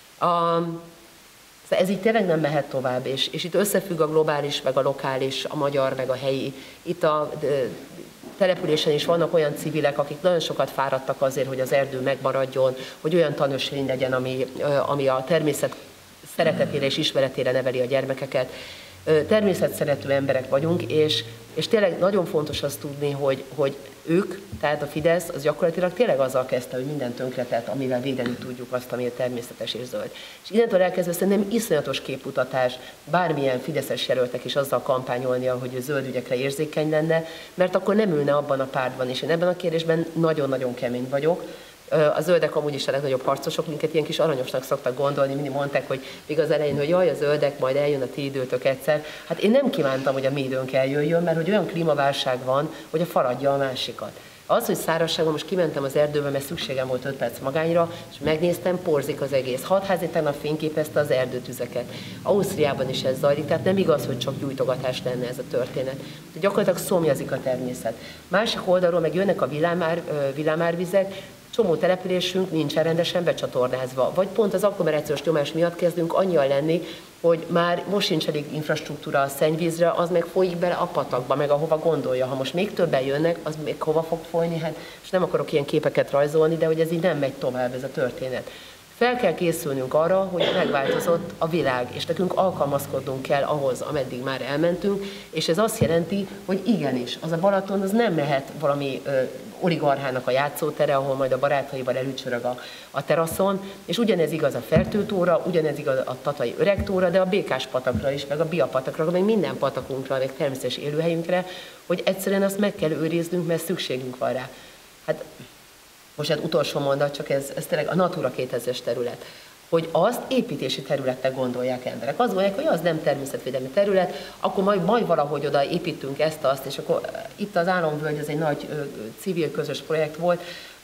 Ez így tényleg nem mehet tovább, és itt összefügg a globális, meg a lokális, a magyar, meg a helyi. Itt a településen is vannak olyan civilek, akik nagyon sokat fáradtak azért, hogy az erdő megmaradjon, hogy olyan tanösvény legyen, ami a természet szeretetére és ismeretére neveli a gyermekeket. Természetszerető emberek vagyunk, és tényleg nagyon fontos azt tudni, hogy ők, tehát a Fidesz, az gyakorlatilag tényleg azzal kezdte, hogy mindent tönkretett, amivel védeni tudjuk azt, ami a természetes és zöld. És innentől elkezdve szerintem iszonyatos képmutatás bármilyen fideszes jelöltek is azzal kampányolnia, hogy ő zöld ügyekre érzékeny lenne, mert akkor nem ülne abban a pártban, és én ebben a kérdésben nagyon-nagyon kemény vagyok. A zöldek amúgy is a legnagyobb harcosok, minket ilyen kis aranyosnak szoktak gondolni, mindig mondták, hogy még az elején, hogy jaj, a zöldek, majd eljön a ti időtök egyszer. Hát én nem kívántam, hogy a mi időnk eljöjjön, mert hogy olyan klímaválság van, hogy a faradja a másikat. Az, hogy szárazságban most kimentem az erdőbe, mert szükségem volt 5 perc magányra, és megnéztem, porzik az egész. Hatházi tegnap fényképezte az erdőtüzeket. Ausztriában is ez zajlik, tehát nem igaz, hogy csak gyújtogatás lenne ez a történet. De gyakorlatilag szomjazik a természet. Másik oldalról meg jönnek a villámárvizek, csomó településünk nincsen rendesen becsatornázva. Vagy pont az agglomerációs nyomás miatt kezdünk annyian lenni, hogy már most sincs elég infrastruktúra a szennyvízre, az meg folyik bele a patakba, meg ahova gondolja. Ha most még többen jönnek, az még hova fog folyni? Hát, és nem akarok ilyen képeket rajzolni, de hogy ez így nem megy tovább ez a történet. Fel kell készülnünk arra, hogy megváltozott a világ, és nekünk alkalmazkodnunk kell ahhoz, ameddig már elmentünk, és ez azt jelenti, hogy igenis, az a Balaton az nem lehet valami oligarchának a játszótere, ahol majd a barátaival elücsörög a teraszon, és ugyanez igaz a Fertőtóra, ugyanez igaz a Tatai Öregtóra, de a Békás-patakra is, meg a Bia-patakra, meg minden patakunkra, meg természetes élőhelyünkre, hogy egyszerűen azt meg kell őriznünk, mert szükségünk van rá. Hát most utolsó mondat, csak ez tényleg a Natura 2000-es terület, hogy azt építési területnek gondolják emberek. Azt gondolják, hogy az nem természetvédelmi terület, akkor majd valahogy oda építünk ezt-azt, és akkor itt az Álomvölgy, ez egy nagy civil közös projekt volt,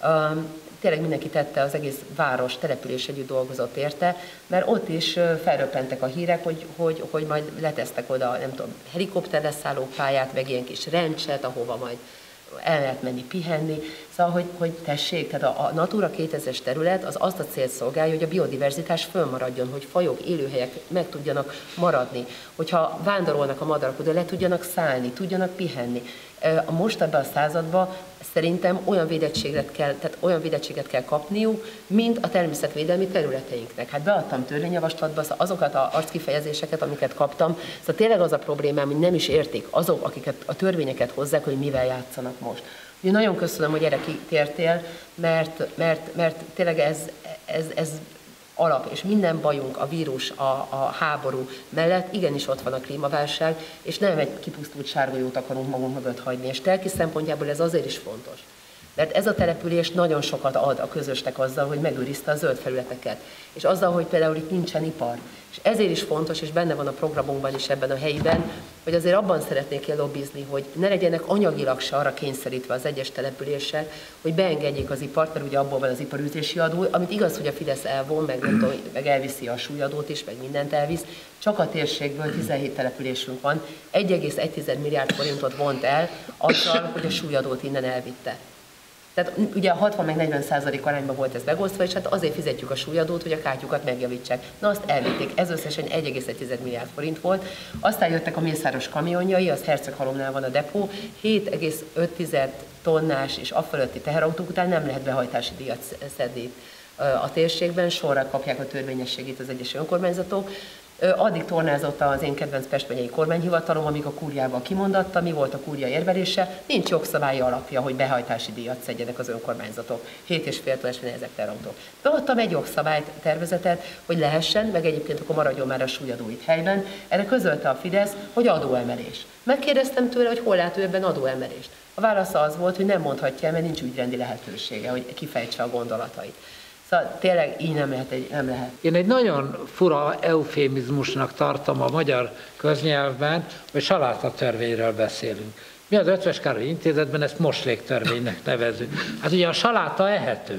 tényleg mindenki tette, az egész város, település együtt dolgozott érte, mert ott is felröppentek a hírek, hogy majd letesztek oda, nem tudom, helikopterleszálló pályát, meg ilyen kis rencset, ahova majd el lehet menni pihenni. Szóval, hogy tessék, tehát a Natura 2000-es terület az azt a célt szolgálja, hogy a biodiverzitás fönnmaradjon, hogy fajok, élőhelyek meg tudjanak maradni, hogyha vándorolnak a madarak, oda le tudjanak szállni, tudjanak pihenni. Most ebben a században szerintem olyan védettséget kell kapniuk, mint a természetvédelmi területeinknek. Hát beadtam törvényjavaslatba azokat az arckifejezéseket, amiket kaptam. Szóval tényleg az a problémám, hogy nem is értik azok, akiket a törvényeket hozzák, hogy mivel játszanak most. Ugye nagyon köszönöm, hogy erre kitértél, mert tényleg ez alap, és minden bajunk, a vírus, a háború mellett igenis ott van a klímaválság, és nem egy kipusztult sárgolyót akarunk magunk mögött hagyni. És Telki szempontjából ez azért is fontos. Mert ez a település nagyon sokat ad a közösnek azzal, hogy megőrizte a zöld felületeket, és azzal, hogy például itt nincsen ipar. És ezért is fontos, és benne van a programunkban is ebben a helyiben, hogy azért abban szeretnék lobbizni, hogy ne legyenek anyagilag se arra kényszerítve az egyes települések, hogy beengedjék az ipart, mert ugye abból van az iparűzési adó, amit igaz, hogy a Fidesz elvon, meg elviszi a súlyadót is, meg mindent elvisz. Csak a térségből 17 településünk van, 1,1 milliárd forintot vont el azzal, hogy a súlyadót innen elvitte. Tehát ugye 60-40% arányban volt ez megosztva, és hát azért fizetjük a súlyadót, hogy a kátyukat megjavítsák. Na azt elvitték, ez összesen 1,1 milliárd forint volt. Aztán jöttek a mészáros kamionjai, az Herceghalomnál van a depó, 7,5 tonnás és afölötti teherautók után nem lehet behajtási díjat szedni a térségben, sorra kapják a törvényességét az egyes önkormányzatok. Addig tornázott az én kedvenc Pest megyei kormányhivatalom, amíg a kúriával kimondatta, mi volt a kúria érvelése, nincs jogszabályi alapja, hogy behajtási díjat szedjenek az önkormányzatok. 7,5 tonnes ezek terautók. Beadtam egy jogszabálytervezetet, hogy lehessen, meg egyébként akkor maradjon már a súlyadó itt helyben. Erre közölte a Fidesz, hogy adóemelés. Megkérdeztem tőle, hogy hol lát ő ebben adóemelést. A válasza az volt, hogy nem mondhatja el, mert nincs ügyrendi lehetősége, hogy kifejtse a gondolatait. Szóval tényleg így nem lehet. Én egy nagyon fura eufémizmusnak tartom a magyar köznyelvben, hogy salátatörvényről beszélünk. Mi az Ötvös Károly Intézetben ezt mosléktörvénynek nevezzük. Hát ugye a saláta ehető.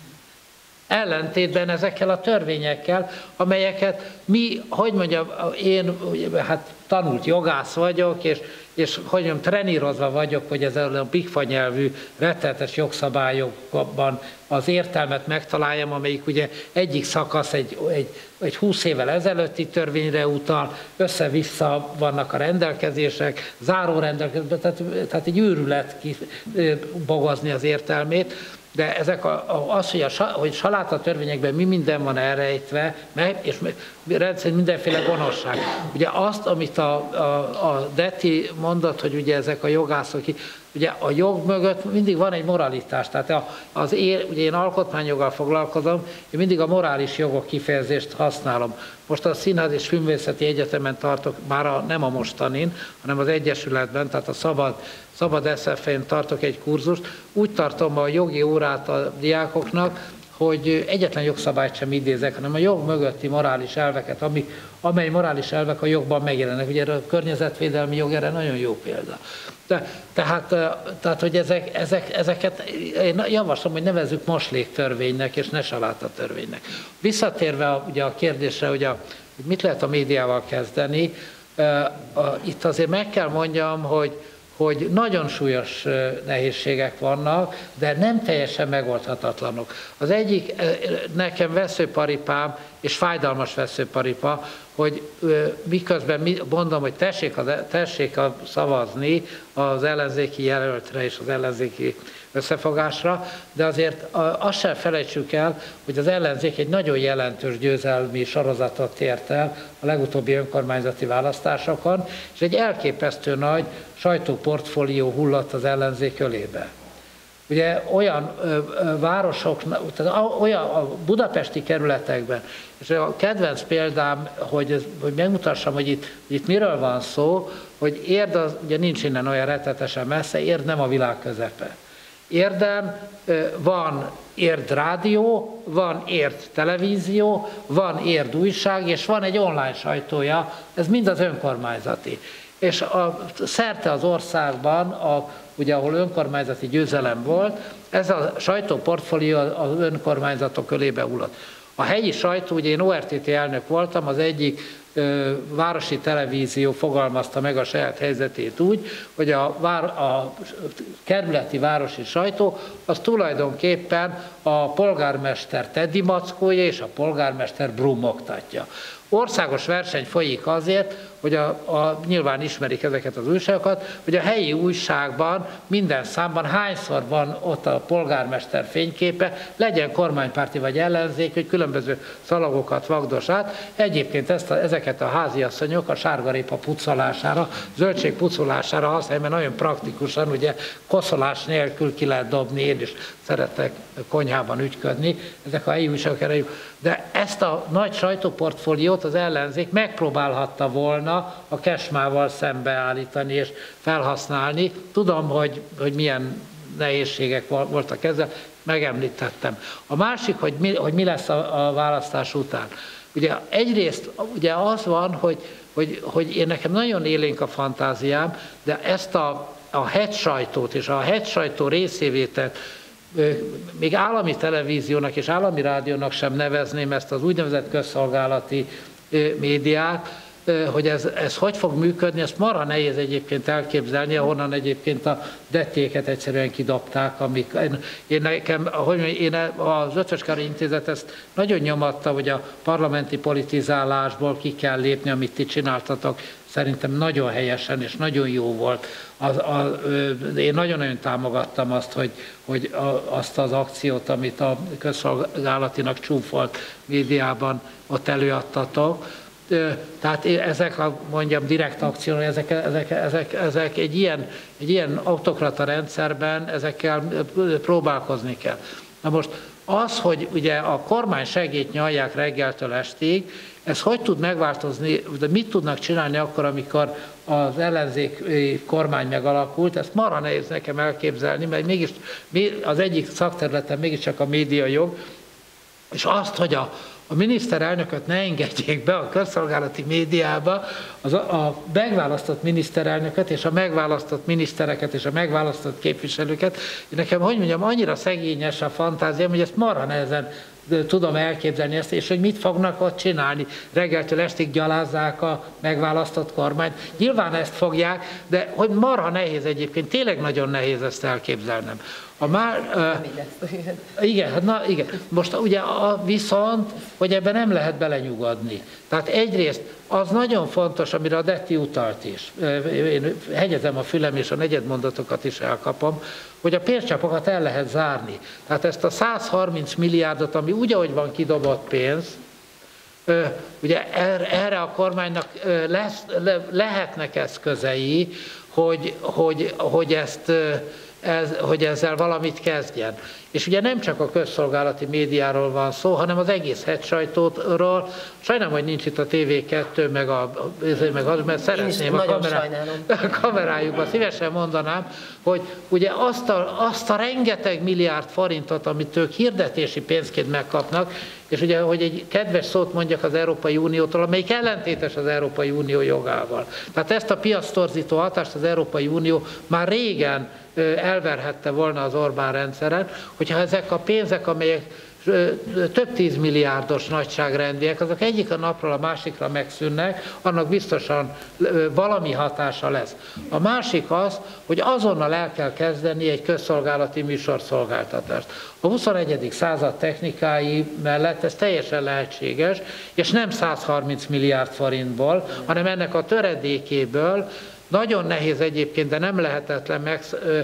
Ellentétben ezekkel a törvényekkel, amelyeket mi, hogy mondjam, én hát tanult jogász vagyok, és hogy mondjam, trenírozva vagyok, hogy ezzel a bigfa nyelvű, rettenetes jogszabályokban az értelmet megtaláljam, amelyik ugye egyik szakasz egy 20 évvel ezelőtti törvényre utal, össze-vissza vannak a rendelkezések, záró rendelkezések, tehát egy őrület kibogozni az értelmét. De ezek az, hogy saláta törvényekben mi minden van elrejtve, és rendszerint mindenféle gonoszság. Ugye azt, amit a Detti mondott, hogy ugye ezek a jogászok, ugye a jog mögött mindig van egy moralitás. Tehát ugye én alkotmányjoggal foglalkozom, én mindig a morális jogok kifejezést használom. Most a Színház és Filmvészeti Egyetemen tartok, már nem a mostanin, hanem az Egyesületben, tehát a Szabad SF-en tartok egy kurzust. Úgy tartom a jogi órát a diákoknak, hogy egyetlen jogszabályt sem idézek, hanem a jog mögötti morális elveket, amely morális elvek a jogban megjelennek. Ugye a környezetvédelmi jog erre nagyon jó példa. Tehát hogy ezeket én javaslom, hogy nevezzük mosléktörvénynek, és ne salátatörvénynek. Visszatérve ugye a kérdésre, hogy mit lehet a médiával kezdeni, itt azért meg kell mondjam, hogy nagyon súlyos nehézségek vannak, de nem teljesen megoldhatatlanok. Az egyik nekem veszőparipám, és fájdalmas veszőparipa, hogy miközben mondom, hogy tessék szavazni az ellenzéki jelöltre és az ellenzéki összefogásra, de azért azt sem felejtsük el, hogy az ellenzék egy nagyon jelentős győzelmi sorozatot ért el a legutóbbi önkormányzati választásokon, és egy elképesztő nagy sajtóportfólió hullott az ellenzék ölébe. Ugye olyan városok, olyan a budapesti kerületekben, és a kedvenc példám, hogy megmutassam, hogy itt miről van szó, hogy Érd, ugye nincs innen olyan rettetesen messze, Érd nem a világ közepe. Érden van Érd rádió, van Érd televízió, van Érd újság, és van egy online sajtója, ez mind az önkormányzati. És szerte az országban, ugye ahol önkormányzati győzelem volt, ez a sajtóportfólió az önkormányzatok ölébe hullott. A helyi sajtó, ugye én ORTT elnök voltam, az egyik városi televízió fogalmazta meg a saját helyzetét úgy, hogy a kerületi városi sajtó az tulajdonképpen a polgármester Teddy mackója és a polgármester brummogtatja. Országos verseny folyik azért, hogy nyilván ismerik ezeket az újságokat, hogy a helyi újságban minden számban hányszor van ott a polgármester fényképe, legyen kormánypárti vagy ellenzék, hogy különböző szalagokat vagdos át. Egyébként ezeket a háziasszonyok a sárgarépa pucolására, zöldség pucolására használják, mert nagyon praktikusan, ugye koszolás nélkül ki lehet dobni, én is szeretek konyhában ügyködni, ezek a helyi újságok erejük. De ezt a nagy sajtóportfóliót az ellenzék megpróbálhatta volna a Kesmával szembeállítani és felhasználni. Tudom, hogy milyen nehézségek voltak ezzel, megemlítettem. A másik, hogy mi lesz a választás után. Ugye egyrészt ugye az van, hogy én nekem nagyon élénk a fantáziám, de ezt a hedge-sajtót és a hedge-sajtó részévé tett még állami televíziónak és állami rádiónak sem nevezném ezt az úgynevezett közszolgálati médiát, hogy ez hogy fog működni, ezt marha nehéz egyébként elképzelni, ahonnan egyébként a dettéket egyszerűen kidobták, amik én az Ötvös-Károly Intézet ezt nagyon nyomatta, hogy a parlamenti politizálásból ki kell lépni, amit ti csináltatok, szerintem nagyon helyesen és nagyon jó volt. Én nagyon-nagyon támogattam azt, hogy azt az akciót, amit a közszolgálatinak csúfolt médiában ott előadtatok. Tehát ezek a mondjam direkt akciók, ezek egy ilyen autokrata rendszerben ezekkel próbálkozni kell. Na most az, hogy ugye a kormány segélyt nyalják reggeltől estig, ez hogy tud megváltozni, de mit tudnak csinálni akkor, amikor az ellenzék kormány megalakult, ezt marha nehéz nekem elképzelni, mert mégis az egyik szakterületen mégiscsak a médiajog, és azt, hogy a miniszterelnököt ne engedjék be a közszolgálati médiába, a megválasztott miniszterelnököt és a megválasztott minisztereket és a megválasztott képviselőket. Nekem, hogy mondjam, annyira szegényes a fantáziám, hogy ezt marha nehezen tudom elképzelni ezt, és hogy mit fognak ott csinálni. Reggeltől estig gyalázzák a megválasztott kormányt. Nyilván ezt fogják, de hogy marha nehéz egyébként, tényleg nagyon nehéz ezt elképzelnem. Igen. Most ugye viszont, hogy ebben nem lehet belenyugodni. Tehát egyrészt az nagyon fontos, amire a Detti utalt is. Én hegyezem a fülem, és a negyedmondatokat is elkapom, hogy a pénzcsapokat el lehet zárni. Tehát ezt a 130 milliárdot, ami úgy, ahogy van kidobott pénz, ugye erre a kormánynak lehetnek eszközei, hogy ezzel valamit kezdjen. És ugye nem csak a közszolgálati médiáról van szó, hanem az egész sajtóról. Sajnálom, hogy nincs itt a TV2, meg az, mert szeretném a kamerájukban. Szívesen mondanám, hogy ugye azt a rengeteg milliárd forintot, amit ők hirdetési pénzként megkapnak, és ugye, hogy egy kedves szót mondjak az Európai Uniótól, amelyik ellentétes az Európai Unió jogával. Tehát ezt a piactorzító hatást az Európai Unió már régen elverhette volna az Orbán rendszeren, hogyha ezek a pénzek, amelyek több 10 milliárdos nagyságrendiek, azok egyik a napról a másikra megszűnnek, annak biztosan valami hatása lesz. A másik az, hogy azonnal el kell kezdeni egy közszolgálati műsorszolgáltatást. A 21. század technikái mellett ez teljesen lehetséges, és nem 130 milliárd forintból, hanem ennek a töredékéből. Nagyon nehéz egyébként, de nem lehetetlen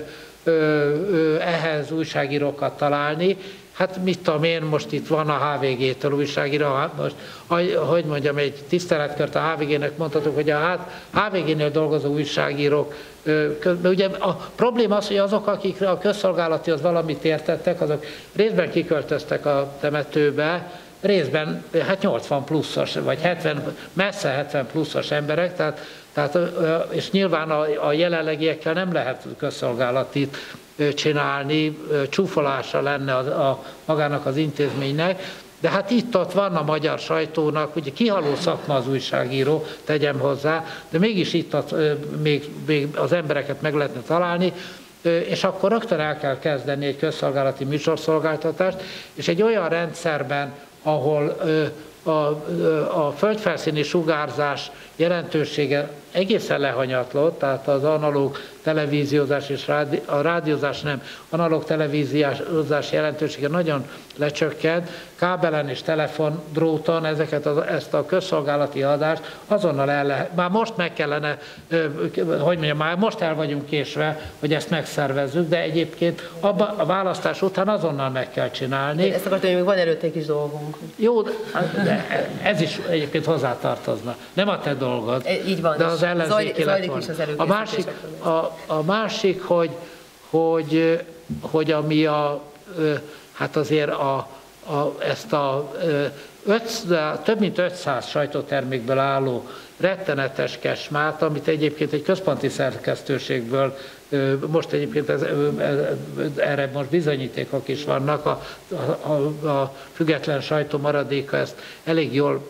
ehhez újságírókat találni. Hát mit tudom én, most itt van a HVG-től újságíró, most, hogy mondjam, egy tiszteletkört a HVG-nek mondhatok, hogy a HVG-nél dolgozó újságírók, ugye a probléma az, hogy azok, akik a közszolgálatihoz valamit értettek, azok részben kiköltöztek a temetőbe, részben hát 80 pluszos, vagy 70, messze 70 pluszos emberek, tehát, és nyilván a jelenlegiekkel nem lehet közszolgálatit csinálni, csúfolása lenne magának az intézménynek, de hát itt-ott van a magyar sajtónak, ugye kihaló szakma az újságíró, tegyem hozzá, de mégis itt-ott még az embereket meg lehetne találni, és akkor rögtön el kell kezdeni egy közszolgálati műsorszolgáltatást, és egy olyan rendszerben, ahol a földfelszíni sugárzás jelentősége egészen lehanyatlott, tehát az analóg televíziózás és a rádiózás nem, analóg televíziózás jelentősége nagyon lecsökkent, kábelen és telefondróton ezt a közszolgálati adást azonnal már most meg kellene, hogy mondjam, már most el vagyunk késve, hogy ezt megszervezzük, de egyébként a választás után azonnal meg kell csinálni. Ezt akartam, hogy még van előtte egy kis dolgunk. Jó, de ez is egyébként hozzátartozna. Nem a te dolgod. Így van, de az ellenzéki lett volna. A másik, hogy ami hát azért ezt a több mint 500 sajtótermékből álló rettenetes kesmát, amit egyébként egy központi szerkesztőségből, most egyébként erre most bizonyítékok is vannak, a független sajtó maradéka ezt elég jól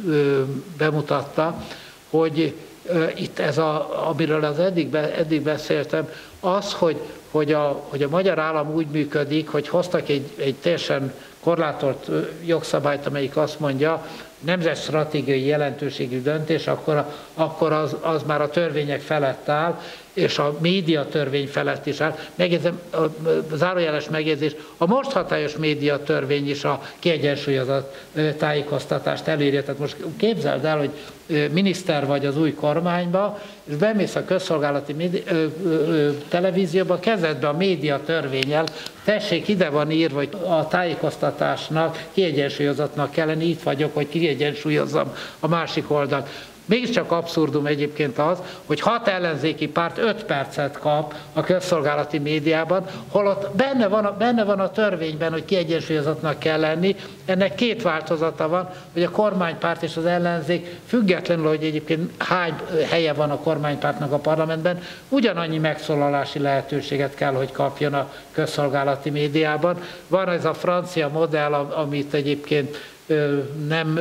bemutatta, hogy itt amiről az eddig beszéltem, az, hogy a magyar állam úgy működik, hogy hoztak egy teljesen korlátolt jogszabályt, amelyik azt mondja, nemzetstratégiai jelentőségű döntés, akkor az már a törvények felett áll, és a médiatörvény felett is áll. Megjegyzem, zárójeles megjegyzés, a most hatályos médiatörvény is a kiegyensúlyozott tájékoztatást előírja. Tehát most képzeld el, hogy miniszter vagy az új kormányba, és bemész a közszolgálati televízióba, kezded be a médiatörvénnyel, tessék, ide van írva, hogy a tájékoztatásnak kiegyensúlyozottnak kell lenni, itt vagyok, hogy kiegyensúlyozzam a másik oldalt. Mégiscsak abszurdum egyébként az, hogy 6 ellenzéki párt 5 percet kap a közszolgálati médiában, holott benne van a törvényben, hogy kiegyensúlyozottnak kell lenni. Ennek 2 változata van, hogy a kormánypárt és az ellenzék, függetlenül, hogy egyébként hány helye van a kormánypártnak a parlamentben, ugyanannyi megszólalási lehetőséget kell, hogy kapjon a közszolgálati médiában. Van ez a francia modell, amit egyébként nem...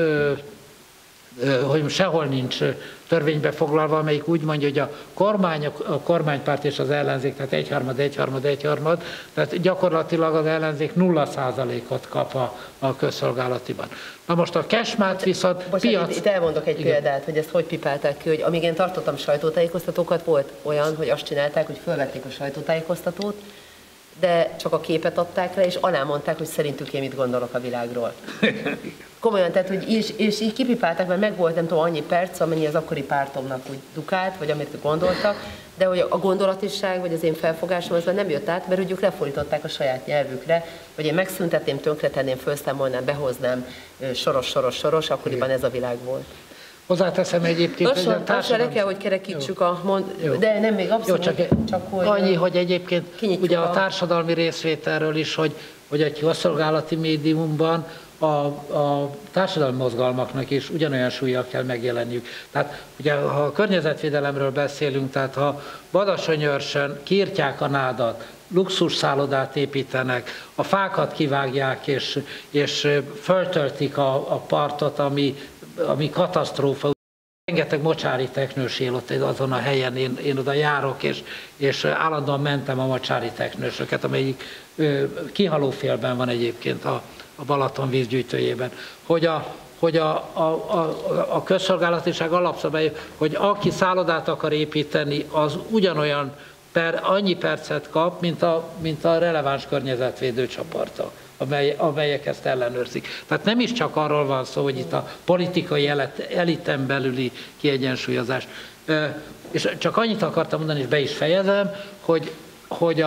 hogy sehol nincs törvénybe foglalva, amelyik úgy mondja, hogy a kormánypárt és az ellenzék, tehát egyharmad, tehát gyakorlatilag az ellenzék 0%-ot kap a közszolgálatiban. Na most a kesmát viszont piac... Itt elmondok egy példát, hogy ezt hogy pipálták ki, hogy amíg én tartottam sajtótájékoztatókat, volt olyan, hogy azt csinálták, hogy fölvették a sajtótájékoztatót, de csak a képet adták le, és alá mondták, hogy szerintük én mit gondolok a világról. Komolyan, tehát, hogy és így kipipálták, mert meg volt, nem tudom, annyi perc, amennyi az akkori pártomnak úgy dukált, vagy amit gondoltak, de hogy a gondolatiság, vagy az én felfogásom az nem jött át, mert ők lefordították a saját nyelvükre, hogy én megszüntetném, tönkretenném, felszámolnám, behoznám, soros, akkoriban ez a világ volt. Hozzáteszem egyébként, hogy a társadalom... le kell, hogy kerekítsük de nem még abszolút, jó, csak hogy... Annyi, hogy egyébként ugye a társadalmi részvételről is, hogy egy közszolgálati médiumban a társadalmi mozgalmaknak is ugyanolyan súllyal kell megjelenniük. Tehát ugye, ha a környezetvédelemről beszélünk, tehát ha Badacsonyőrsön kiirtják a nádat, luxusszállodát építenek, a fákat kivágják és föltöltik a partot, ami katasztrófa. Rengeteg mocsári teknős él ott azon a helyen, én oda járok, és állandóan mentem a mocsári teknősöket, amelyik kihalófélben van egyébként a Balaton vízgyűjtőjében. Hogy a közszolgálatiság alapszabály, hogy aki szállodát akar építeni, az ugyanolyan annyi percet kap, mint a releváns környezetvédő csoportok, amelyek ezt ellenőrzik. Tehát nem is csak arról van szó, hogy itt a politikai eliten belüli kiegyensúlyozás. És csak annyit akartam mondani, és be is fejezem, hogy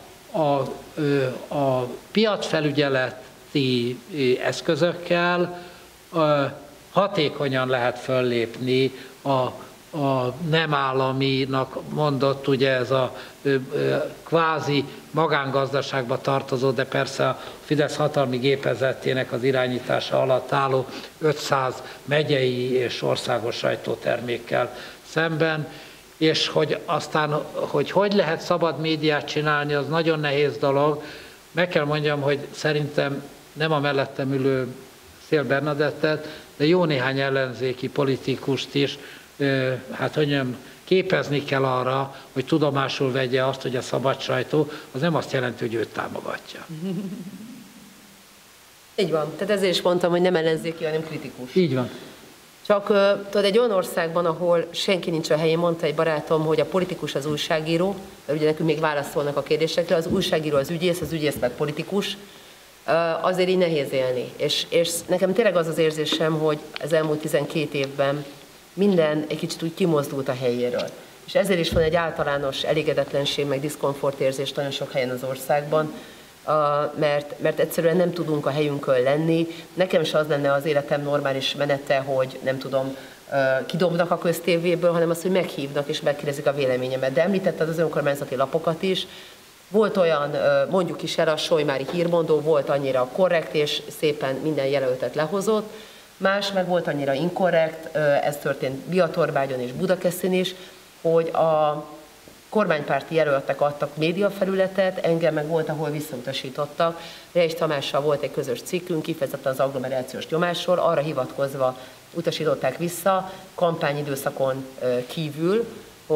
a piacfelügyeleti eszközökkel hatékonyan lehet föllépni a nem államinak mondott, ugye ez a kvázi magángazdaságba tartozó, de persze a Fidesz hatalmi gépezetének az irányítása alatt álló 500 megyei és országos sajtótermékkel szemben, és hogy aztán, hogy lehet szabad médiát csinálni, az nagyon nehéz dolog. Meg kell mondjam, hogy szerintem nem a mellettem ülő Szél Bernadettet, de jó néhány ellenzéki politikust is, hát hogy nem, képezni kell arra, hogy tudomásul vegye azt, hogy a szabad sajtó, az nem azt jelenti, hogy őt támogatja. Így van. Tehát ezért is mondtam, hogy nem ellenzéki, hanem kritikus. Így van. Csak tudod, egy olyan országban, ahol senki nincs a helyén, mondta egy barátom, hogy a politikus az újságíró, mert ugye nekünk még válaszolnak a kérdésekre, az újságíró az ügyész meg politikus, azért így nehéz élni. És nekem tényleg az az érzésem, hogy az elmúlt 12 évben minden egy kicsit úgy kimozdult a helyéről. És ezért is van egy általános elégedetlenség, meg diszkomfortérzés nagyon sok helyen az országban, mert egyszerűen nem tudunk a helyünkön lenni. Nekem is az lenne az életem normális menete, hogy nem tudom, kidobnak a köztévéből, hanem az, hogy meghívnak és megkérdezik a véleményemet. De említetted az önkormányzati lapokat is. Volt olyan, mondjuk is el, a Solymári hírmondó volt annyira korrekt, és szépen minden jelöltet lehozott. Más meg volt annyira inkorrekt, ez történt Biatorbágyon és Budakeszin is, hogy a kormánypárti jelöltek adtak médiafelületet, engem meg volt, ahol visszautasítottak. Reis Tamással volt egy közös cikkünk, kifejezetten az agglomerációs nyomásról, arra hivatkozva utasították vissza kampányidőszakon kívül,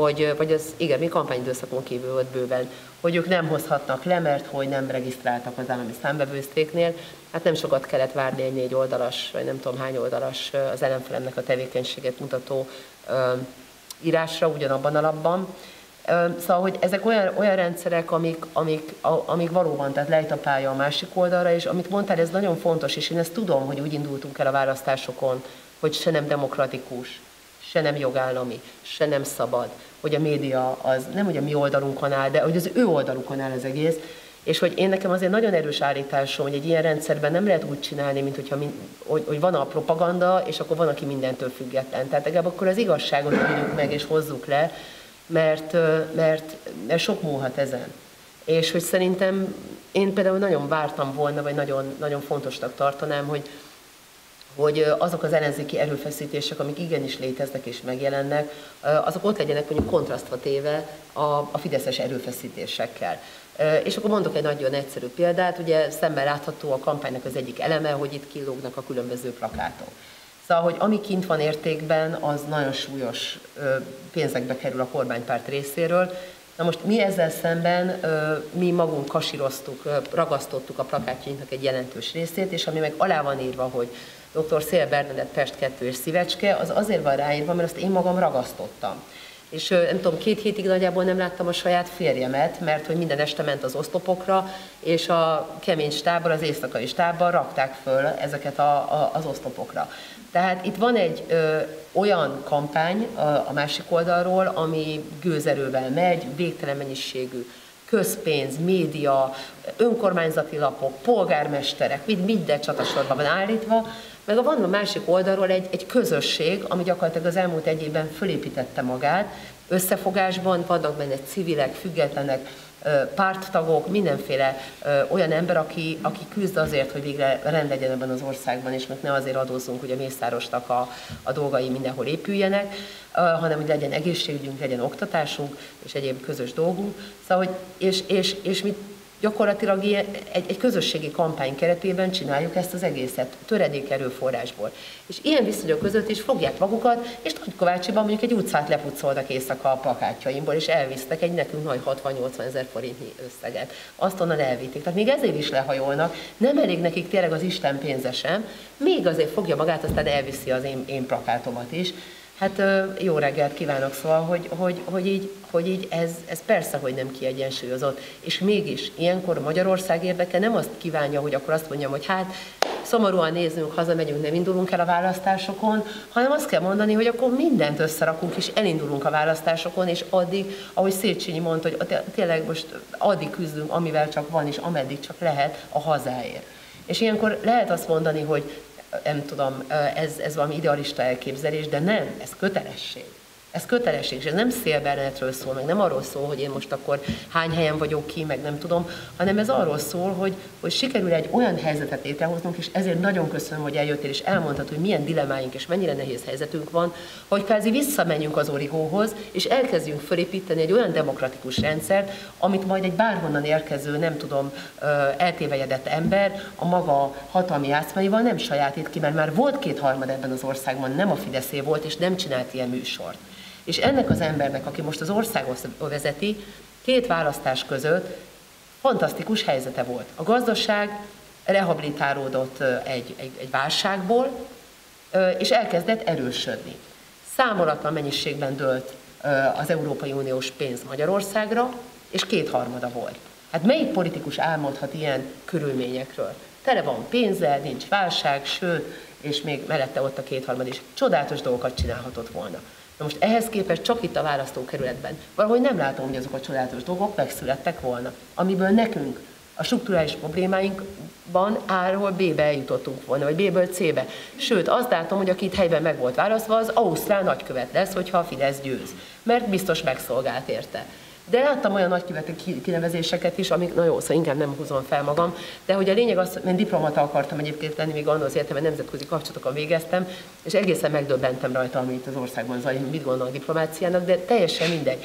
mi kampányidőszakon kívül volt bőven, hogy ők nem hozhatnak le, mert hogy nem regisztráltak az állami számvevőszéknél. Hát nem sokat kellett várni egy 4 oldalas, vagy nem tudom hány oldalas az ellenfelemnek a tevékenységet mutató írásra ugyanabban a labban. Szóval, hogy ezek olyan rendszerek, amik valóban, tehát lejt a pálya a másik oldalra, és amit mondtál, ez nagyon fontos, és én ezt tudom, hogy úgy indultunk el a választásokon, hogy se nem demokratikus, se nem jogállami, se nem szabad, hogy a média az nem hogy a mi oldalunkon áll, de hogy az ő oldalukon áll az egész, és hogy én nekem azért nagyon erős állításom, hogy egy ilyen rendszerben nem lehet úgy csinálni, mint hogy van a propaganda, és akkor van, aki mindentől független. Tehát legalább akkor az igazságot tudjuk meg, és hozzuk le, mert sok múlhat ezen. És hogy szerintem én például nagyon vártam volna, vagy nagyon, nagyon fontosnak tartanám, hogy azok az ellenzéki erőfeszítések, amik igenis léteznek és megjelennek, azok ott legyenek mondjuk kontrasztva téve a fideszes erőfeszítésekkel. És akkor mondok egy nagyon egyszerű példát, ugye szemben látható a kampánynak az egyik eleme, hogy itt kilógnak a különböző plakátok. Szóval, hogy ami kint van értékben, az nagyon súlyos pénzekbe kerül a kormánypárt részéről. Na most mi ezzel szemben, mi magunk kasíroztuk, ragasztottuk a plakátjainknak egy jelentős részét, és ami meg alá van írva, hogy dr. Szél Bernadett Pest 2 és Szívecske, az azért van ráírva, mert azt én magam ragasztottam. És nem tudom, 2 hétig nagyjából nem láttam a saját férjemet, mert hogy minden este ment az oszlopokra, és a kemény stábban, az éjszakai stábban rakták föl ezeket az oszlopokra. Tehát itt van egy olyan kampány a másik oldalról, ami gőzerővel megy, végtelen mennyiségű közpénz, média, önkormányzati lapok, polgármesterek, minden csatasorban van állítva, meg van a másik oldalról egy közösség, ami gyakorlatilag az elmúlt 1 évben fölépítette magát, összefogásban vannak benne civilek, függetlenek, párttagok, mindenféle olyan ember, aki küzd azért, hogy végre rend legyen ebben az országban, és meg ne azért adózzunk, hogy a Mészárosnak a dolgai mindenhol épüljenek, hanem hogy legyen egészségügyünk, legyen oktatásunk, és egyéb közös dolgunk. Szóval, és mi gyakorlatilag egy közösségi kampány keretében csináljuk ezt az egészet, töredék erőforrásból. És ilyen viszonyok között is fogják magukat, és Nagykovácsiban mondjuk egy utcát lepucoltak éjszaka a plakátjaimból, és elvisztek egy nekünk nagy 60-80 ezer forintnyi összeget. Azt onnan elvitték. Tehát még ezért is lehajolnak, nem elég nekik tényleg az Isten pénze sem, még azért fogja magát, aztán elviszi az én plakátomat is. Hát jó reggelt kívánok, szóval, hogy így ez persze, hogy nem kiegyensúlyozott. És mégis ilyenkor Magyarország érdeke nem azt kívánja, hogy akkor azt mondjam, hogy hát szomorúan nézzünk, hazamegyünk, nem indulunk el a választásokon, hanem azt kell mondani, hogy akkor mindent összerakunk, és elindulunk a választásokon, és addig, ahogy Széchenyi mondta, hogy tényleg most addig küzdünk, amivel csak van, és ameddig csak lehet a hazáért. És ilyenkor lehet azt mondani, hogy nem tudom, ez valami idealista elképzelés, de nem, ez kötelesség. Ez kötelesség, és ez nem Szél Bernadettről szól, meg nem arról szól, hogy én most akkor hány helyen vagyok ki, meg nem tudom, hanem ez arról szól, hogy sikerül egy olyan helyzetet létrehoznunk, és ezért nagyon köszönöm, hogy eljöttél, és elmondtad, hogy milyen dilemmáink és mennyire nehéz helyzetünk van, hogy kvázi visszamenjünk az origóhoz, és elkezdjünk fölépíteni egy olyan demokratikus rendszert, amit majd egy bárhonnan érkező, nem tudom, eltévejedett ember a maga hatalmi játszmaival nem sajátít ki, mert már volt 2/3 ebben az országban, nem a Fideszé volt, és nem csinált ilyen műsort. És ennek az embernek, aki most az országot vezeti, 2 választás között fantasztikus helyzete volt. A gazdaság rehabilitálódott egy válságból, és elkezdett erősödni. Számolatlan mennyiségben dőlt az Európai Uniós pénz Magyarországra, és 2/3 volt. Hát melyik politikus álmodhat ilyen körülményekről? Tele van pénzzel, nincs válság, sőt, és még mellette ott a 2/3 is. Csodálatos dolgokat csinálhatott volna. Na most ehhez képest csak itt a választókerületben valahogy nem látom, hogy azok a csodálatos dolgok megszülettek volna, amiből nekünk a strukturális problémáinkban A-ról B-be eljutottunk volna, vagy B-ből C-be. Sőt, azt látom, hogy aki itt helyben meg volt választva, az ausztrál nagykövet lesz, hogyha a Fidesz győz, mert biztos megszolgált érte. De láttam olyan nagyköveti kinevezéseket is, amik, na jó, szóval inkább nem húzom fel magam, de hogy a lényeg az, én diplomata akartam egyébként lenni, még annól az értelemben nemzetközi kapcsolatokon végeztem, és egészen megdöbbentem rajta, amit az országban zajlik, mit gondolnak diplomáciának, de teljesen mindegy.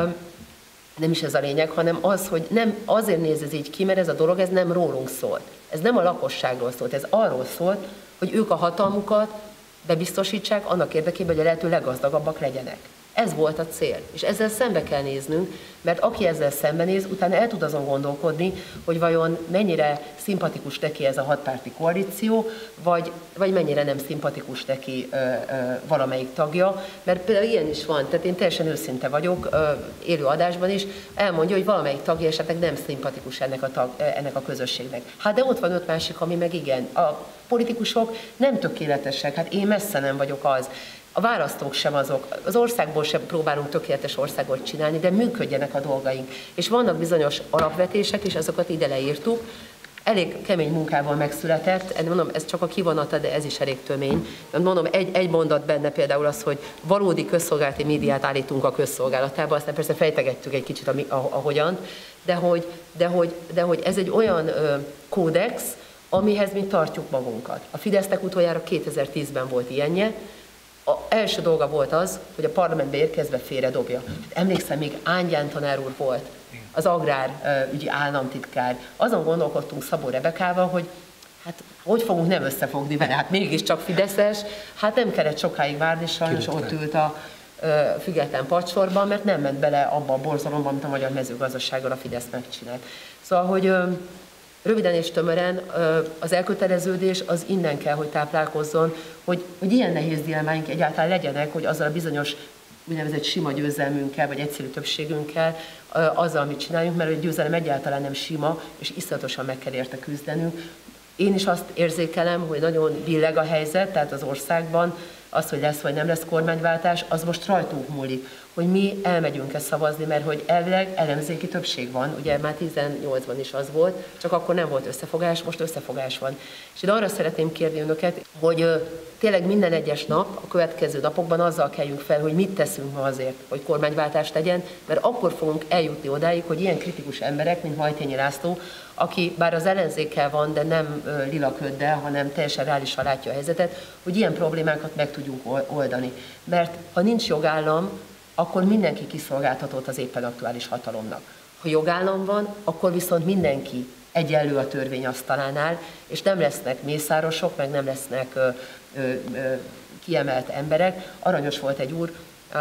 Nem is ez a lényeg, hanem az, hogy nem azért néz ez így ki, mert ez a dolog, ez nem rólunk szólt. Ez nem a lakosságról szólt, ez arról szólt, hogy ők a hatalmukat bebiztosítsák annak érdekében, hogy a lehető leggazdagabbak legyenek. Ez volt a cél, és ezzel szembe kell néznünk, mert aki ezzel szembenéz, utána el tud azon gondolkodni, hogy vajon mennyire szimpatikus neki ez a hatpárti koalíció, vagy mennyire nem szimpatikus neki valamelyik tagja, mert például ilyen is van, tehát én teljesen őszinte vagyok, élő adásban is, elmondja, hogy valamelyik tagja esetleg nem szimpatikus ennek a közösségnek. Hát de ott van 5 másik, ami meg igen. A politikusok nem tökéletesek, hát én messze nem vagyok az. A választók sem azok, az országból sem próbálunk tökéletes országot csinálni, de működjenek a dolgaink. És vannak bizonyos alapvetések, és azokat ide leírtuk. Elég kemény munkával megszületett, mondom, ez csak a kivonata, de ez is elég tömény. Mondom, egy mondat benne például az, hogy valódi közszolgálati médiát állítunk a közszolgálatába, aztán persze fejtegettük egy kicsit ahogyan, de hogy ez egy olyan kódex, amihez mi tartjuk magunkat. A Fidesznek utoljára 2010-ben volt ilyenje. Az első dolga volt az, hogy a parlamentbe érkezve félredobja. Emlékszem, még Ángyán tanár úr volt, az agrárügyi államtitkár. Azon gondolkodtunk Szabó Rebekával, hogy hát hogy fogunk nem összefogni vele, hát mégiscsak fideszes, hát nem kellett sokáig várni, és sajnos ott ült a független padsorban, mert nem ment bele abba a borzalomba, amit a magyar mezőgazdasággal a Fidesz megcsinált. Szóval, hogy röviden és tömören az elköteleződés az innen kell, hogy táplálkozzon, hogy ilyen nehéz dilemmáink egyáltalán legyenek, hogy azzal a bizonyos úgynevezett sima győzelmünkkel, vagy egyszerű többségünkkel, azzal, amit csináljunk, mert a győzelem egyáltalán nem sima, és iszonyatosan meg kell érte küzdenünk. Én is azt érzékelem, hogy nagyon billeg a helyzet, tehát az országban az, hogy lesz vagy nem lesz kormányváltás, az most rajtunk múlik, hogy mi elmegyünk-e szavazni, mert hogy elvileg ellenzéki többség van, ugye már 18-ban is az volt, csak akkor nem volt összefogás, most összefogás van. És én arra szeretném kérni önöket, hogy tényleg minden egyes nap, a következő napokban azzal keljünk fel, hogy mit teszünk ma azért, hogy kormányváltás legyen, mert akkor fogunk eljutni odáig, hogy ilyen kritikus emberek, mint Majthényi László, aki bár az ellenzékkel van, de nem lilaköddel, hanem teljesen reálisan látja a helyzetet, hogy ilyen problémákat meg tudjunk oldani. Mert ha nincs jogállam, akkor mindenki kiszolgáltatott az éppen aktuális hatalomnak. Ha jogállam van, akkor viszont mindenki egyenlő a törvényasztalánál, és nem lesznek mészárosok, meg nem lesznek kiemelt emberek. Aranyos volt egy úr,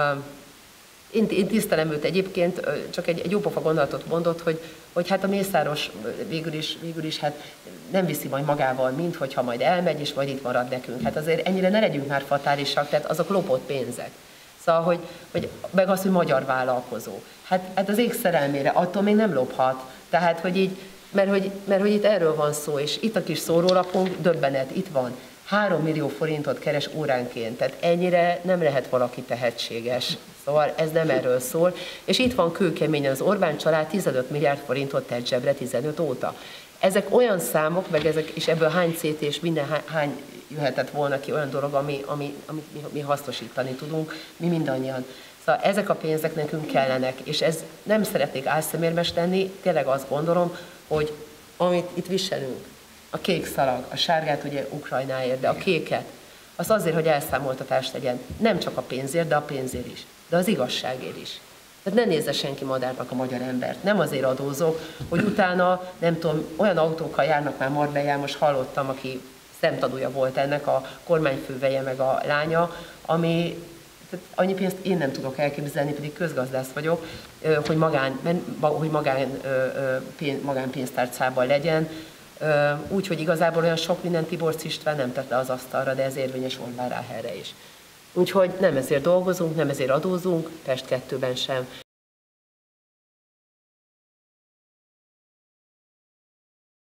én tisztelem őt egyébként, csak egy jópofa gondolatot mondott, hogy hát a mészáros végül is hát nem viszi majd magával, mint hogyha majd elmegy, és majd itt marad nekünk. Hát azért ennyire ne legyünk már fatálisak, tehát azok lopott pénzek. Szóval, hogy meg az, hogy magyar vállalkozó. Hát az ég szerelmére, attól még nem lophat. Tehát, hogy így, mert hogy itt erről van szó, és itt a kis szórólapunk, döbbenet, itt van. 3 millió forintot keres óránként, tehát ennyire nem lehet valaki tehetséges. Szóval ez nem erről szól. És itt van kőkeményen az Orbán család 15 milliárd forintot tett zsebre 15 óta. Ezek olyan számok, meg ezek, és ebből hány CT és minden hány jöhetett volna ki olyan dolog, amit mi hasznosítani tudunk, mi mindannyian. Szóval ezek a pénzek nekünk kellenek, és ez nem szeretnék álszemérmes lenni, tényleg azt gondolom, hogy amit itt viselünk, a kék szalag, a sárgát ugye Ukrajnáért, de a kéket, az azért, hogy elszámoltatás legyen, nem csak a pénzért, de a pénzért is, de az igazságért is. Tehát ne nézze senki madárnak a magyar embert. Nem azért adózok, hogy utána, nem tudom, olyan autókkal járnak már Marbellán, most hallottam, aki szemtanúja volt ennek, a kormányfőveje meg a lánya, ami tehát annyi pénzt én nem tudok elképzelni, pedig közgazdász vagyok, hogy magánpénztárcában legyen. Úgyhogy igazából olyan sok mindent Tiborcs István nem tett le az asztalra, de ez érvényes Orbán Ráhelre is. Úgyhogy nem ezért dolgozunk, nem ezért adózunk, Pest 2-ben sem.